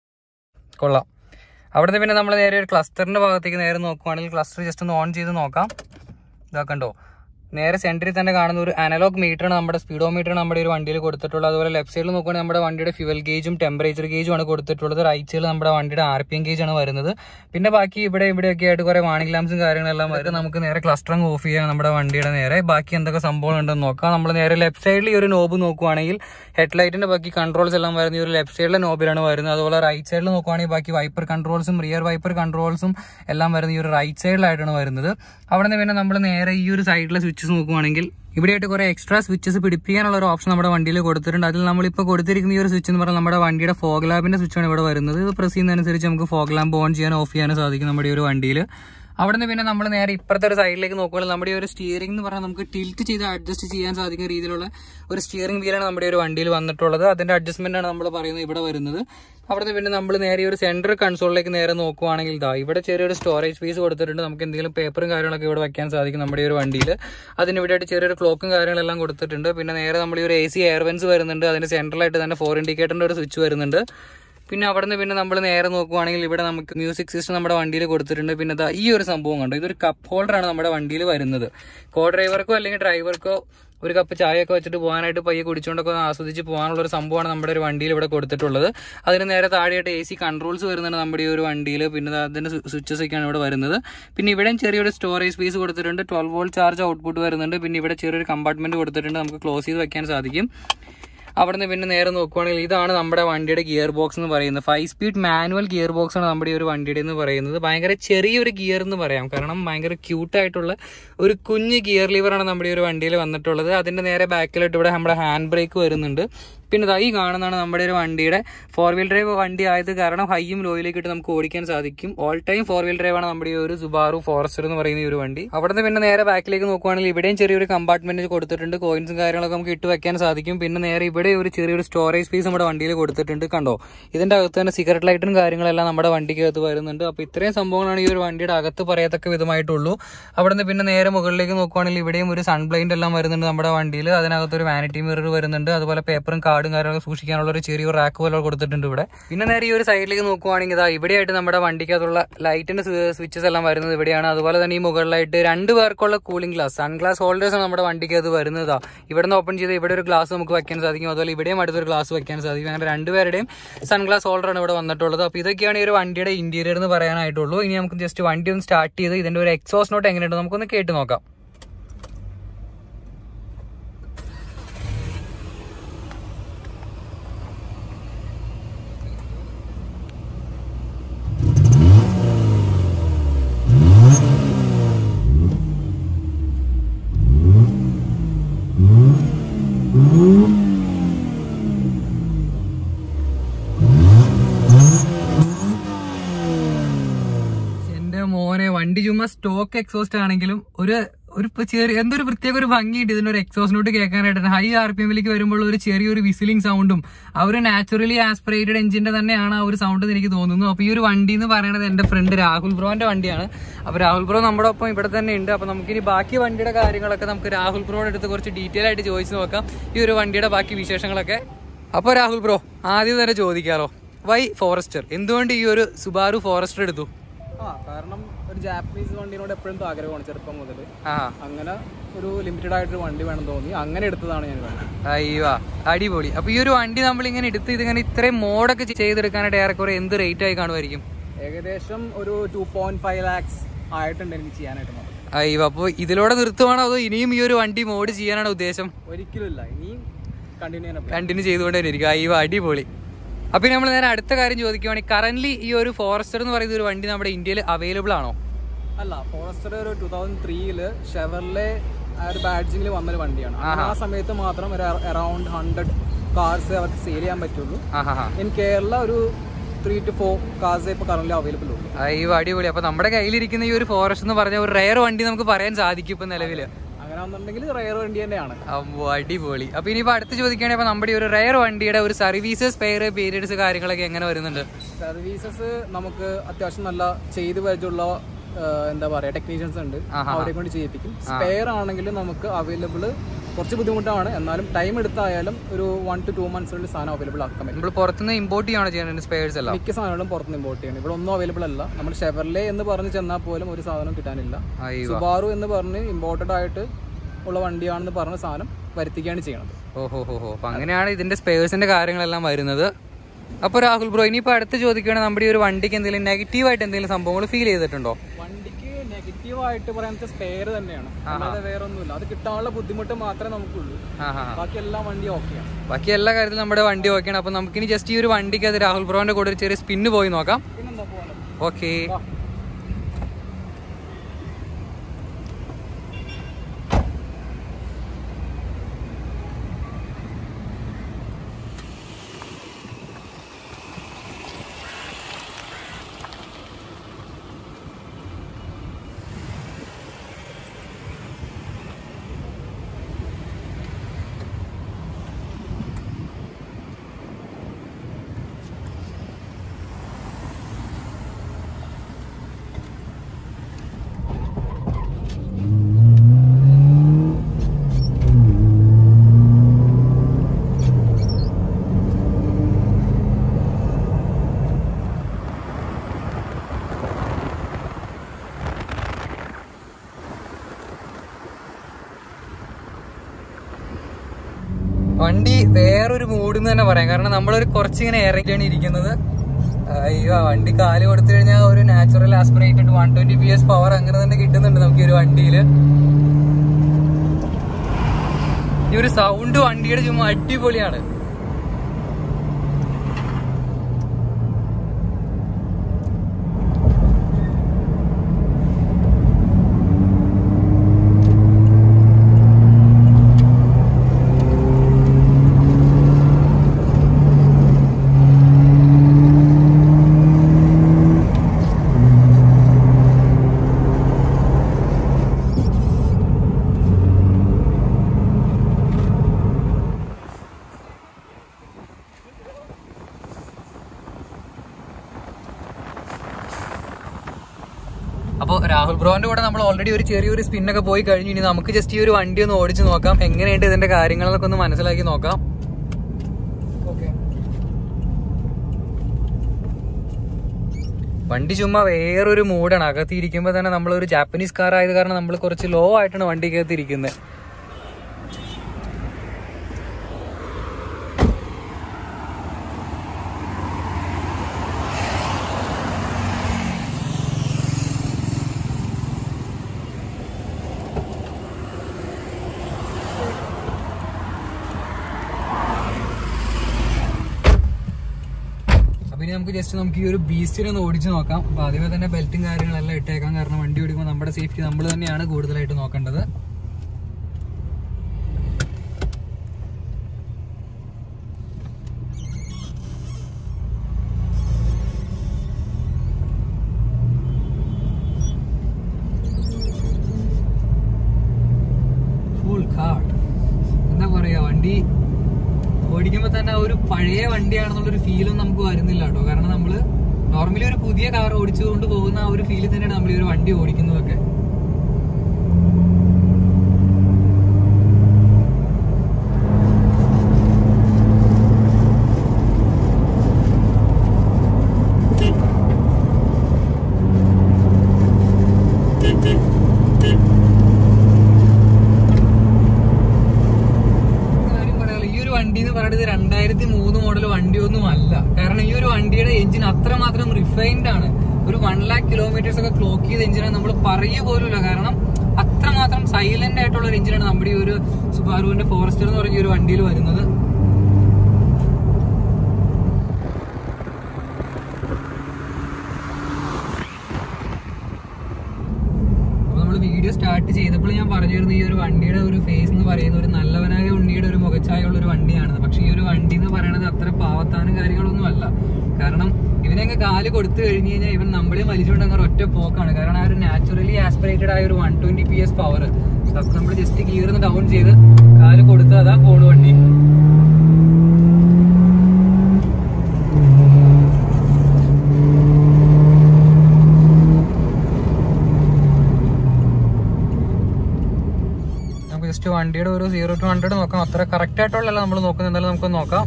കൊള്ളാം. അവിടുന്ന് പിന്നെ നമ്മൾ നേരെ ഒരു ക്ലസ്റ്ററിന്റെ ഭാഗത്തേക്ക് നേരെ നോക്കുവാണെങ്കിൽ ക്ലസ്റ്റർ ജസ്റ്റ് ഒന്ന് ഓൺ ചെയ്ത് നോക്കാം. ഇതാക്കണ്ടോ, നേരെ സെന്ററിൽ തന്നെ കാണുന്ന ഒരു അനലോഗ് മീറ്ററാണ് നമ്മുടെ സ്പീഡോ മീറ്ററാണ് നമ്മുടെ ഒരു വണ്ടിയിൽ കൊടുത്തിട്ടുള്ളത്. അതുപോലെ ലെഫ്റ്റ് സൈഡിൽ നോക്കുകയാണെങ്കിൽ നമ്മുടെ വണ്ടിയുടെ ഫ്യൂവൽ ഗേജും ടെമ്പറേച്ചർ ഗേജും ആണ് കൊടുത്തിട്ടുള്ളത്. റൈറ്റ് സൈഡിൽ നമ്മുടെ വണ്ടിയുടെ ആർ പി എം ഗേജ് ആണ് വരുന്നത്. പിന്നെ ബാക്കി ഇവിടെ ഇവിടെയൊക്കെ ആയിട്ട് കുറെ വാണിംഗ് ലാംപ്സും കാര്യങ്ങളെല്ലാം വരും. നമുക്ക് നേരെ ക്ലസ്റ്റർ അങ്ങ് ഓഫ് ചെയ്യാം നമ്മുടെ വണ്ടിയുടെ നേരെ. ബാക്കി എന്തൊക്കെ സംഭവം ഉണ്ടെന്ന് നോക്കാം. നമ്മൾ നേരെ ലെഫ്റ്റ് സൈഡിൽ ഈ ഒരു നോബ് നോക്കുവാണെങ്കിൽ ഹെഡ്ലൈറ്റിന്റെ ബാക്കി കൺട്രോൾസ് എല്ലാം വരുന്ന ഈ ഒരു ലെഫ്റ്റ് സൈഡിലെ നോബിലാണ് വരുന്നത്. അതുപോലെ റൈറ്റ് സൈഡിൽ നോക്കുവാണെങ്കിൽ ബാക്കി വൈപ്പർ കൺട്രോൾസും റിയർ വൈപ്പർ കൺട്രോൾസും എല്ലാം വരുന്ന ഈ ഒരു റൈറ്റ് സൈഡിലായിട്ടാണ് വരുന്നത്. അവിടെ നിന്ന് പിന്നെ നമ്മൾ നേരെ ഈ ഒരു സൈഡിലെ സ്വിച്ചസ് നോക്കുവാണെങ്കിൽ ഇവിടെയായിട്ട് കുറെ എക്സ്ട്രാ സ്വിച്ചസ് പിടിപ്പിക്കാനുള്ള ഒരു ഓപ്ഷൻ നമ്മുടെ വണ്ടിയിൽ കൊടുത്തിട്ടുണ്ട്. അതിൽ നമ്മളിപ്പോൾ കൊടുത്തിരിക്കുന്ന ഈ ഒരു സ്വിച്ച് എന്ന് പറഞ്ഞാൽ നമ്മുടെ വണ്ടിയുടെ ഫോഗ് ലാമ്പിന്റെ സ്വിച്ചാണ് ഇവിടെ വരുന്നത്. ഇത് പ്രസ് ചെയ്യുന്നതനുസരിച്ച് നമുക്ക് ഫോഗ് ലാമ്പ് ഓൺ ചെയ്യാനും ഓഫ് ചെയ്യാനും സാധിക്കും നമ്മുടെ ഈ ഒരു വണ്ടിയിൽ. അവിടെ നിന്ന് പിന്നെ നമ്മൾ നേരെ ഇപ്പുറത്തെ ഒരു സൈഡിലേക്ക് നോക്കുകയാണെങ്കിൽ നമ്മുടെ ഒരു സ്റ്റിയറിംഗ് എന്ന് പറഞ്ഞാൽ നമുക്ക് ടിൽറ്റ് ചെയ്ത് അഡ്ജസ്റ്റ് ചെയ്യാൻ സാധിക്കുന്ന രീതിയിലുള്ള ഒരു സ്റ്റിയറിംഗ് വീലാണ് നമ്മുടെ ഒരു വണ്ടിയിൽ വന്നിട്ടുള്ളത്. അതിന്റെ അഡ്ജസ്റ്റ്മെന്റ് ആണ് നമ്മൾ പറയുന്നത് ഇവിടെ വരുന്നത്. അവിടെ പിന്നെ നമ്മൾ നേരെ ഒരു സെൻട്രൽ കൺസോളിലേക്ക് നേരെ നോക്കുവാണെങ്കിൽ ഇതാ ഇവിടെ ചെറിയൊരു സ്റ്റോറേജ് സ്പേസ് കൊടുത്തിട്ടുണ്ട്. നമുക്ക് എന്തെങ്കിലും പേപ്പറും കാര്യങ്ങളൊക്കെ ഇവിടെ വെക്കാൻ സാധിക്കും നമ്മുടെ ഒരു വണ്ടിയിൽ. അതിന് ഇവിടെയായിട്ട് ചെറിയൊരു ക്ലോക്കും കാര്യങ്ങളെല്ലാം കൊടുത്തിട്ടുണ്ട്. പിന്നെ നേരെ നമ്മൾ ഈ ഒരു എ സി എയർ വെന്റ്സ് വരുന്നുണ്ട്. അതിന് സെൻട്രലായിട്ട് തന്നെ ഫോർ ഇൻഡിക്കേറ്ററിന്റെ ഒരു സ്വിച്ച് വരുന്നുണ്ട്. പിന്നെ അവിടെ നിന്ന് പിന്നെ നമ്മൾ നേരെ നോക്കുവാണെങ്കിൽ ഇവിടെ നമുക്ക് മ്യൂസിക് സിസ്റ്റം നമ്മുടെ വണ്ടിയിൽ കൊടുത്തിട്ടുണ്ട്. പിന്നെ ഇതാ ഈ ഒരു സംഭവം കണ്ടോ, ഇതൊരു കപ്പ് ഹോൾഡറാണ് നമ്മുടെ വണ്ടിയിൽ വരുന്നത്. കോ ഡ്രൈവർക്കോ അല്ലെങ്കിൽ ഡ്രൈവർക്കോ ഒരു കപ്പ് ചായയൊക്കെ വെച്ചിട്ട് പോകാനായിട്ട് പയ്യെ കുടിച്ചുകൊണ്ടൊക്കെ ആസ്വദിച്ച് പോകാനുള്ള ഒരു സംഭവമാണ് നമ്മുടെ ഒരു വണ്ടിയിൽ ഇവിടെ കൊടുത്തിട്ടുള്ളത്. അതിന് നേരെ താഴെയായിട്ട് എ സി കൺട്രോൾസ് വരുന്നുണ്ട് നമ്മുടെ ഈ ഒരു വണ്ടിയിൽ. പിന്നെ അതിന്റെ സ്വിച്ചസ് ഒക്കെയാണ് ഇവിടെ വരുന്നത്. പിന്നെ ഇവിടെയും ചെറിയൊരു സ്റ്റോറേജ് സ്പേസ് കൊടുത്തിട്ടുണ്ട്. ട്വൽവ് വോൾട്ട് ചാർജ് ഔട്ട്പുട്ട് വരുന്നുണ്ട്. പിന്നെ ഇവിടെ ചെറിയൊരു കമ്പാർട്ട്മെന്റ് കൊടുത്തിട്ടുണ്ട്, നമുക്ക് ക്ലോസ് ചെയ്ത് വെക്കാൻ സാധിക്കും. അവിടെ നിന്ന് പിന്നെ നേരെ നോക്കുവാണെങ്കിൽ ഇതാണ് നമ്മുടെ വണ്ടിയുടെ ഗിയർ ബോക്സ് എന്ന് പറയുന്നത്. Five speed manual gear box ആണ് നമ്മുടെ ഈ ഒരു വണ്ടിയുടെ എന്ന് പറയുന്നത്. ഭയങ്കര ചെറിയൊരു ഗിയർ എന്ന് പറയാം, കാരണം ഭയങ്കര ക്യൂട്ടായിട്ടുള്ള ഒരു കുഞ്ഞ് ഗിയർ ലിവറാണ് നമ്മുടെ ഈ ഒരു വണ്ടിയിൽ വന്നിട്ടുള്ളത്. അതിന്റെ നേരെ ബാക്കിലായിട്ട് ഇവിടെ നമ്മുടെ ഹാൻഡ് ബ്രേക്ക് വരുന്നുണ്ട്. പിന്നെ ഈ കാണുന്നതാണ് നമ്മുടെ ഒരു വണ്ടിയുടെ ഫോർ വീൽ ഡ്രൈവ് വണ്ടി ആയത് കാരണം ഹൈയും ലോയിലേക്ക് ഇട്ട് നമുക്ക് ഓടിക്കാൻ സാധിക്കും. All time four wheel drive ആണ് നമ്മുടെ ഈ ഒരു സുബാറു ഫോറസ്റ്റർ എന്ന് പറയുന്ന ഈ ഒരു വണ്ടി. അവിടെ നിന്ന് പിന്നെ നേരെ ബാക്കിലേക്ക് നോക്കുവാണെങ്കിൽ ഇവിടെയും ചെറിയൊരു കമ്പാർട്ട്മെന്റ് കൊടുത്തിട്ടുണ്ട്. കോയിൻസും കാര്യങ്ങളൊക്കെ നമുക്ക് ഇട്ട് വെക്കാൻ സാധിക്കും. പിന്നെ നേരെ ഇവിടെ ഒരു ചെറിയൊരു സ്റ്റോറേജ് സ്പേസ് നമ്മുടെ വണ്ടിയിൽ കൊടുത്തിട്ടുണ്ട്. കണ്ടോ, ഇതിന്റെ അകത്ത് തന്നെ സിഗരറ്റ് ലൈറ്റും കാര്യങ്ങളെല്ലാം നമ്മുടെ വണ്ടിക്ക് അകത്ത് വരുന്നുണ്ട്. അപ്പൊ ഇത്രയും സംഭവങ്ങളാണ് ഈ ഒരു വണ്ടിയുടെ അകത്ത് പറയത്തക്ക വിധമായിട്ടുള്ളൂ. അവിടെ നിന്ന് പിന്നെ നേരെ മുകളിലേക്ക് നോക്കുവാണെങ്കിൽ ഇവിടെയും ഒരു സൺ ബ്ലൈൻഡ് എല്ലാം വരുന്നുണ്ട് നമ്മുടെ വണ്ടിയിൽ. അതിനകത്ത് ഒരു വാനിറ്റി മിറർ വരുന്നുണ്ട്. അതുപോലെ പേപ്പറും കാർഡും കാര്യങ്ങളൊക്കെ സൂക്ഷിക്കാനുള്ള ഒരു ചെറിയൊരു റാക്ക് പോലെ കൊടുത്തിട്ടുണ്ട് ഇവിടെ. പിന്നെ നേരെ ഈ ഒരു സൈഡിലേക്ക് നോക്കുവാണെങ്കിൽ ഇതാ ഇവിടെയായിട്ട് നമ്മുടെ വണ്ടിക്കകത്തുള്ള ലൈറ്റിന്റെ സ്വിച്ചസ് എല്ലാം വരുന്നത് ഇവിടെയാണ്. അതുപോലെ തന്നെ ഈ മുകളിലായിട്ട് രണ്ട് പേർക്കുള്ള cooling glass sun glass holders ആണ് നമ്മുടെ വണ്ടിക്കകത്ത് വരുന്നത്. ഇവിടെ നിന്ന് ഓപ്പൺ ചെയ്ത് ഇവിടെ ഒരു ഗ്ലാസ് നമുക്ക് വെക്കാൻ സാധിക്കും. അതുപോലെ ഇവിടെയും അടുത്തൊരു ഗ്ലാസ് വെക്കാൻ സാധിക്കും. അങ്ങനെ രണ്ടുപേരുടെയും സൺ ഗ്ലാസ് ഹോൾഡറാണ് ഇവിടെ വന്നിട്ടുള്ളത്. അപ്പോൾ ഇതൊക്കെയാണ് ഈ ഒരു വണ്ടിയുടെ ഇന്റീരിയർ എന്ന് പറയാനായിട്ടുള്ളൂ. ഇനി നമുക്ക് ജസ്റ്റ് വണ്ടി ഒന്ന് സ്റ്റാർട്ട് ചെയ്ത് ഇതിന്റെ ഒരു എക്സോസ്റ്റ് നോട്ട് എങ്ങനെയുണ്ട് നമുക്കൊന്ന് കേട്ട് നോക്കാം. വണ്ടി ചുമ്മാ സ്റ്റോക്ക് എക്സോസ്റ്റ് ആണെങ്കിലും ഒരു ഒരു ചെറിയ എന്തൊരു പ്രത്യേക ഒരു ഭംഗിയുണ്ട് ഇതിനൊരു എക്സോസ്റ്റ് നോട്ട് കേൾക്കാനായിട്ട്. ഹൈ ആർ പി എമ്മിലേക്ക് വരുമ്പോൾ ഒരു ചെറിയൊരു വിസിലിംഗ് സൗണ്ടും ആ ഒരു നാച്ചുറലി ആസ്പിറേറ്റഡ് എഞ്ചിന്റെ തന്നെയാണ് ആ ഒരു സൗണ്ട് എന്ന് എനിക്ക് തോന്നുന്നു. അപ്പൊ ഈ ഒരു വണ്ടി എന്ന് പറയുന്നത് എന്റെ ഫ്രണ്ട് രാഹുൽ ബ്രോന്റെ വണ്ടിയാണ്. അപ്പൊ രാഹുൽ ബ്രോ നമ്മുടെ ഒപ്പം ഇവിടെ തന്നെ ഉണ്ട്. അപ്പൊ നമുക്കിനി ബാക്കി വണ്ടിയുടെ കാര്യങ്ങളൊക്കെ നമുക്ക് രാഹുൽ ബ്രോയുടെ അടുത്ത് കുറച്ച് ഡീറ്റെയിൽ ആയിട്ട് ചോദിച്ചു നോക്കാം, ഈ ഒരു വണ്ടിയുടെ ബാക്കി വിശേഷങ്ങളൊക്കെ. അപ്പൊ രാഹുൽ ബ്രോ ആദ്യം തന്നെ ചോദിക്കാറോ, വൈ ഫോറസ്റ്റർ? എന്തുകൊണ്ട് ഈ ഒരു സുബാറു ഫോറസ്റ്റർ എടുത്തു? ആ കാരണം ഒരു ജാപ്പനീസ് വണ്ടിനോട് എപ്പോഴും ആഗ്രഹമാണ് ചെറുപ്പം മുതൽ. അങ്ങനെ ഒരു ലിമിറ്റഡ് ആയിട്ടൊരു വണ്ടി വേണം തോന്നി, അങ്ങനെ എടുത്തതാണ് ഞാൻ വണ്ടി. അയ്യോ അടിപൊളി. അപ്പൊ ഈ ഒരു വണ്ടി നമ്മൾ ഇങ്ങനെ എടുത്ത് ഇതിങ്ങനെ ഇത്രയും മോഡൊക്കെ ചെയ്തെടുക്കാനായിട്ട് ഏറെക്കുറെ എന്ത് റേറ്റ് ആയി കാണുമായിരിക്കും? ഏകദേശം ഒരു ടു പോയിന്റ് ഫൈവ് ലാക്സ് ആയിട്ടുണ്ട് എനിക്ക് ചെയ്യാനായിട്ട്. അയ്യോ, അപ്പൊ ഇതിലൂടെ നിർത്തുവാണോ അതോ ഇനിയും ഈ ഒരു വണ്ടി മോഡ് ചെയ്യാനാണ് ഉദ്ദേശം? ഒരിക്കലും ഇല്ല, ഇനിയും കണ്ടിന്യൂ കണ്ടിന്യൂ ചെയ്തുകൊണ്ട് തന്നെ ഇരിക്കും. അയ്യോ അടിപൊളി. അപ്പൊ നമ്മൾ നേരെ അടുത്ത കാര്യം ചോദിക്കുവാണെങ്കിൽ കറന്റ് ഈ ഒരു ഫോറസ്റ്റർ എന്ന് പറയുന്ന ഒരു വണ്ടി നമ്മുടെ ഇന്ത്യയിൽ അവൈലബിൾ ആണോ? അല്ല, ഫോറസ്റ്റർ ഒരു ടൂ തൗസൻഡ് ത്രീയില് ഷെവർലെ ആ ഒരു ബാഡ്ജിങ്ങിൽ വന്നൊരു വണ്ടിയാണ്. ആ സമയത്ത് മാത്രം ഒരു അറൌണ്ട് ഹൺഡ്രഡ് കാർസ് അവർക്ക് സെയിൽ ചെയ്യാൻ പറ്റുള്ളൂ. ഇൻ കേരള ഒരു ത്രീ ടു ഫോർ കാർസ് ഇപ്പൊ കറന്റ് അവൈലബിൾ ഉള്ളൂ. അയ്യോ അടിപൊളി. അപ്പൊ നമ്മുടെ കയ്യിലിരിക്കുന്ന ഈ ഒരു ഫോറസ്റ്റ് എന്ന് പറഞ്ഞ ഒരു റെയർ വണ്ടി നമുക്ക് പറയാൻ സാധിക്കും ഇപ്പൊ നിലവില്. അങ്ങനെ വന്നിട്ടുണ്ടെങ്കിൽ റെയർ വണ്ടി തന്നെയാണ്. അടിപൊളി. അപ്പൊ ഇനിയിപ്പോ അടുത്ത് ചോദിക്കുകയാണെങ്കിൽ നമ്മുടെ ഒരു റെയർ വണ്ടിയുടെ ഒരു സർവീസസ്, സ്പെയർ, പീരിയഡ്സ് കാര്യങ്ങളൊക്കെ എങ്ങനെ വരുന്നുണ്ട്? സർവീസസ് നമുക്ക് അത്യാവശ്യം നല്ല ചെയ്ത് പരിചയമുള്ള എന്താ പറയാ ടെക്നീഷ്യൻസ് ഉണ്ട്, അവരെ കൊണ്ട് ചെയ്യിപ്പിക്കും. സ്പെയർ ആണെങ്കിൽ നമുക്ക് അവൈലബിൾ കുറച്ച് ബുദ്ധിമുട്ടാണ്, എന്നാലും ടൈം എടുത്തായാലും ഒരു വൺ ടു ടു മന്ത്സിനുള്ളിൽ സാധനം അവൈലബിൾ ആക്കാൻ പറ്റും. നമ്മൾ പുറത്തുനിന്ന് ഇമ്പോർട്ട് ചെയ്യണം ചെയ്യുന്നത് സ്പെയർസ് എല്ലാം. മിക്ക സാധനങ്ങളും പുറത്തുനിന്ന് ഇമ്പോർട്ട് ചെയ്യണം. ഇവിടെ ഒന്നും അവൈലബിൾ അല്ല. നമ്മൾ ഷെവർലെ എന്ന് പറഞ്ഞ് ചെന്നാൽ പോലും ഒരു സാധനം കിട്ടാനില്ല. സുബാറു എന്ന് പറഞ്ഞ് ഇമ്പോർട്ടഡ് ആയിട്ട് ഉള്ള വണ്ടിയാണെന്ന് പറഞ്ഞ സാധനം വരുത്തിക്കുകയാണ് ചെയ്യണത്. ഓഹോ ഹോ ഹോ. അപ്പൊ അങ്ങനെയാണ് ഇതിന്റെ സ്പെയർസിന്റെ കാര്യങ്ങളെല്ലാം വരുന്നത്. അപ്പൊ രാഹുൽ ബ്രോ, ഇനിയിപ്പോ അടുത്ത് ചോദിക്കുകയാണെങ്കിൽ നമ്മുടെ ഈ ഒരു വണ്ടിക്ക് എന്തെങ്കിലും നെഗറ്റീവായിട്ട് എന്തെങ്കിലും സംഭവങ്ങൾ ഫീൽ ചെയ്തിട്ടുണ്ടോ? വണ്ടിക്ക് നെഗറ്റീവായിട്ട് പറയാൻ സ്പെയർ തന്നെയാണ്, അല്ലാതെ വേറെ ഒന്നുമില്ല. അത് കിട്ടാനുള്ള ബുദ്ധിമുട്ട് മാത്രമേ നമുക്കുള്ളൂ. ബാക്കി എല്ലാ വണ്ടിയും ഓക്കെയാണ്. ബാക്കി എല്ലാ കാര്യത്തിലും നമ്മുടെ വണ്ടി ഓക്കെയാണ്. അപ്പൊ നമുക്കിനി ജസ്റ്റ് ഈ ഒരു വണ്ടിക്ക് അത് രാഹുൽ ബ്രോന്റെ കൂടെ ഒരു ചെറിയ സ്പിന്ന് പോയി നോക്കാം. ഓക്കെ. വണ്ടി വേറൊരു മൂഡെന്ന് തന്നെ പറയാം. കാരണം നമ്മളൊരു കുറച്ചിങ്ങനെ ഇറങ്ങിയാണ് ഇരിക്കുന്നത്. അയ്യോ, വണ്ടി കാല് കൊടുത്തു കഴിഞ്ഞാൽ ഒരു natural aspirated one twenty P S power അങ്ങനെ തന്നെ കിട്ടുന്നുണ്ട് നമുക്ക് ഈ ഒരു വണ്ടിയില്. ഈ ഒരു സൗണ്ട് വണ്ടിയുടെ ചുമ്മാ അടിപൊളിയാണ്. അപ്പോൾ രാഹുൽ ബ്രോന്റെ കൂടെ നമ്മൾ ഓൾറെഡി ഒരു ചെറിയൊരു സ്പിന്നൊക്കെ പോയി കഴിഞ്ഞു. ഇനി നമുക്ക് ജസ്റ്റ് ഈ ഒരു വണ്ടി ഒന്ന് ഓടിച്ച് നോക്കാം, എങ്ങനെയുണ്ട് ഇതിന്റെ കാര്യങ്ങളൊക്കെ ഒന്ന് മനസ്സിലാക്കി നോക്കാം. വണ്ടി ചുമ്മാ വേറൊരു മൂഡാണ്. അകത്തിരിക്കുമ്പോൾ തന്നെ നമ്മളൊരു ജാപ്പനീസ് കാർ ആയത് കാരണം നമ്മൾ കുറച്ച് ലോ ആയിട്ടാണ് വണ്ടിക്കകത്തിരിക്കുന്നത്. പിന്നെ നമുക്ക് ജസ്റ്റ് നമുക്ക് ഈ ഒരു ബീസ്റ്റിനെ ഒന്ന് ഓടിച്ച് നോക്കാം. അപ്പൊ ആദ്യമേ തന്നെ ബെൽറ്റും കാര്യങ്ങളെല്ലാം ഇട്ടേക്കാം. കാരണം വണ്ടി ഓടിക്കുമ്പോൾ നമ്മുടെ സേഫ്റ്റി നമ്മൾ തന്നെയാണ് കൂടുതലായിട്ട് നോക്കേണ്ടത്. ഫുൾ കാർ എന്താ പറയാ, വണ്ടി ഓടിക്കുമ്പോ തന്നെ ഒരു പഴയ വണ്ടിയാണെന്നുള്ളൊരു ഫീലും നമുക്ക് വരുന്നില്ല കേട്ടോ. കാരണം നമ്മള് നോർമലി ഒരു പുതിയ കാർ ഓടിച്ചുകൊണ്ട് പോകുന്ന ആ ഒരു ഫീലിൽ തന്നെയാണ് നമ്മൾ ഈ ഒരു വണ്ടി ഓടിക്കുന്നതൊക്കെ. രണ്ടായിരത്തി മൂന്ന് മോഡൽ വണ്ടിയൊന്നും അല്ല. കാരണം ഈ ഒരു വണ്ടിയുടെ എഞ്ചിൻ അത്രമാത്രം റിഫൈൻഡ് ആണ്. ഒരു വൺ ലാക്ക് കിലോമീറ്റേഴ്സ് ഒക്കെ ക്ലോക്ക് ചെയ്ത എഞ്ചിനാണ് നമ്മൾ പറയുക പോലുമില്ല. കാരണം അത്രമാത്രം സൈലന്റ് ആയിട്ടുള്ള ഒരു എഞ്ചിനാണ് നമ്മുടെ ഈ ഒരു സുബാറുവിന്റെ ഫോറസ്റ്റർ എന്ന് പറഞ്ഞ ഒരു വണ്ടിയിൽ വരുന്നത്. പറഞ്ഞു വരുന്നത് ഈ ഒരു വണ്ടിയുടെ ഒരു ഫേസ് എന്ന് പറയുന്ന ഒരു നല്ലവനായ ഉണ്ണിയുടെ ഒരു മുഖച്ഛായുള്ള ഒരു വണ്ടിയാണ്. പക്ഷെ ഈ ഒരു വണ്ടി എന്ന് പറയുന്നത് അത്ര പാവത്താനും കാര്യങ്ങളൊന്നും അല്ല. കാരണം ഇവനെയൊക്കെ കാല് കൊടുത്തു കഴിഞ്ഞ് കഴിഞ്ഞാൽ ഇവൻ നമ്മളെ വലിച്ചുകൊണ്ടെങ്കിൽ ഒറ്റ പോക്കാണ്. കാരണം ആ ഒരു നാച്ചുറലി ആസ്പിറേറ്റഡ് ആയ ഒരു one twenty P S power നമ്മൾ ജസ്റ്റ് ഗിയർ ഡൗൺ ചെയ്ത് കാല് കൊടുത്ത് അതാ പോണു വണ്ടി. ജസ്റ്റ് വണ്ടിയുടെ ഒരു സീറോ ടു ഹൺഡ്രഡ് നോക്കാം. അത്ര കറക്റ്റ് ആയിട്ടുള്ളല്ല നമ്മൾ നോക്കുന്നത്. എന്തായാലും നമുക്ക് നോക്കാം.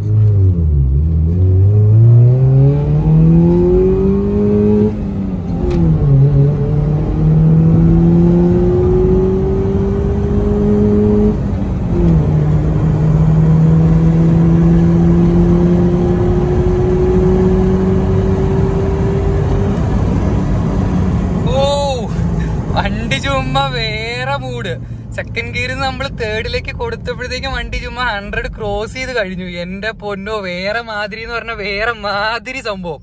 ഓ വണ്ടി ചുമ്മാ വേറെ മൂഡ്. സെക്കൻഡ് ഗിയറിൽ നമ്മൾ തേർഡിലേക്ക് കൊടുത്തപ്പോഴത്തേക്കും വണ്ടി ചുമ്മാ ഹൺഡ്രഡ് ക്രോസ് ചെയ്ത് കഴിഞ്ഞു. എന്റെ പൊന്നോ, വേറെ മാതിരി എന്ന് പറഞ്ഞ വേറെ മാതിരി സംഭവം.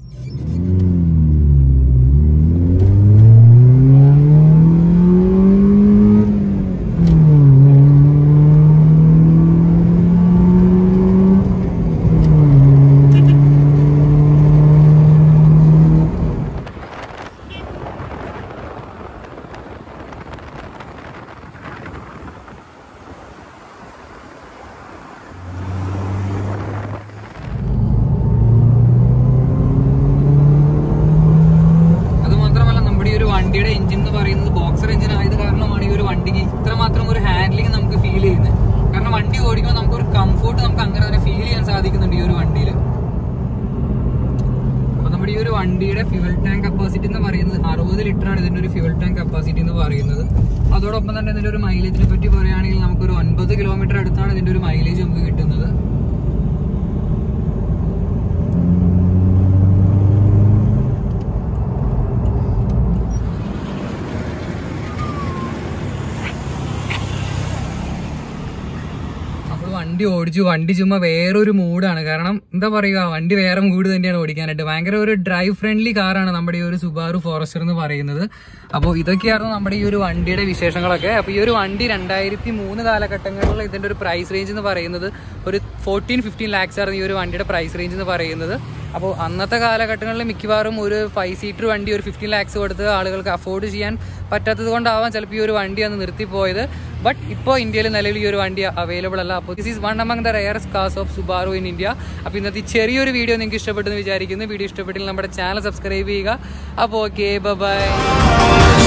വണ്ടിയുടെ എഞ്ചിൻ എന്ന് പറയുന്നത് ബോക്സർ എഞ്ചിൻ ആയത് കാരണമാണ് ഈ ഒരു വണ്ടിക്ക് ഇത്രമാത്രം ഒരു ഹാൻഡ്ലിംഗ് നമുക്ക് ഫീൽ ചെയ്യുന്നത്. കാരണം വണ്ടി ഓടിക്കുമ്പോൾ നമുക്ക് ഒരു കംഫോർട്ട് നമുക്ക് അങ്ങനെ തന്നെ ഫീൽ ചെയ്യാൻ സാധിക്കുന്നുണ്ട് ഈ ഒരു വണ്ടിയിൽ. അപ്പൊ നമ്മുടെ ഈ ഒരു വണ്ടിയുടെ ഫ്യൂവൽ ടാങ്ക് കപ്പാസിറ്റി എന്ന് പറയുന്നത് അറുപത് ലിറ്റർ ആണ് ഇതിന്റെ ഒരു ഫ്യൂവൽ ടാങ്ക് കപ്പാസിറ്റി എന്ന് പറയുന്നത്. അതോടൊപ്പം തന്നെ ഇതിന്റെ ഒരു മൈലേജിനെ പറ്റി പറയുകയാണെങ്കിൽ നമുക്കൊരു ഒൻപത് കിലോമീറ്റർ അടുത്താണ് ഇതിന്റെ ഒരു മൈലേജ് നമുക്ക് കിട്ടുന്നത്. വണ്ടി ഓടിച്ചു. വണ്ടി ചുമ്മാ വേറൊരു മൂഡാണ്. കാരണം എന്താ പറയുക, വണ്ടി വേറെ മൂഡ് തന്നെയാണ് ഓടിക്കാനായിട്ട്. ഭയങ്കര ഒരു ഡ്രൈവ് ഫ്രണ്ട്ലി കാറാണ് നമ്മുടെ ഈ ഒരു സുബാറു ഫോറസ്റ്റർ എന്ന് പറയുന്നത്. അപ്പോൾ ഇതൊക്കെയായിരുന്നു നമ്മുടെ ഈ ഒരു വണ്ടിയുടെ വിശേഷങ്ങളൊക്കെ. അപ്പോൾ ഈ ഒരു വണ്ടി രണ്ടായിരത്തി മൂന്ന് കാലഘട്ടങ്ങളിൽ ഇതിന്റെ ഒരു പ്രൈസ് റേഞ്ച് എന്ന് പറയുന്നത് ഒരു ഫോർട്ടീൻ ഫിഫ്റ്റീൻ ലാക്സ് ആയിരുന്നു ഈ ഒരു വണ്ടിയുടെ പ്രൈസ് റേഞ്ച് എന്ന് പറയുന്നത്. അപ്പോൾ അന്നത്തെ കാലഘട്ടങ്ങളിൽ മിക്കവാറും ഒരു ഫൈവ് സീറ്റർ വണ്ടി ഒരു ഫിഫ്റ്റീൻ ലാക്സ് കൊടുത്ത് ആളുകൾക്ക് അഫോർഡ് ചെയ്യാൻ പറ്റാത്തത് കൊണ്ടാവാം ചിലപ്പോൾ ഈ ഒരു വണ്ടി അന്ന് നിർത്തിപ്പോയത്. ബട്ട് ഇപ്പോൾ ഇന്ത്യയിൽ നിലവിൽ ഈ ഒരു വണ്ടി അവൈലബിൾ അല്ല. അപ്പോൾ this is one among the rarest cars of Subaru in India. അപ്പോൾ ഇന്നത്തെ ചെറിയൊരു വീഡിയോ നിങ്ങൾക്ക് ഇഷ്ടപ്പെട്ടെന്ന് വിചാരിക്കുന്നു. വീഡിയോ ഇഷ്ടപ്പെട്ടില്ല നമ്മുടെ ചാനൽ സബ്സ്ക്രൈബ് ചെയ്യുക. അപ്പോൾ ഓക്കെ, ബൈ.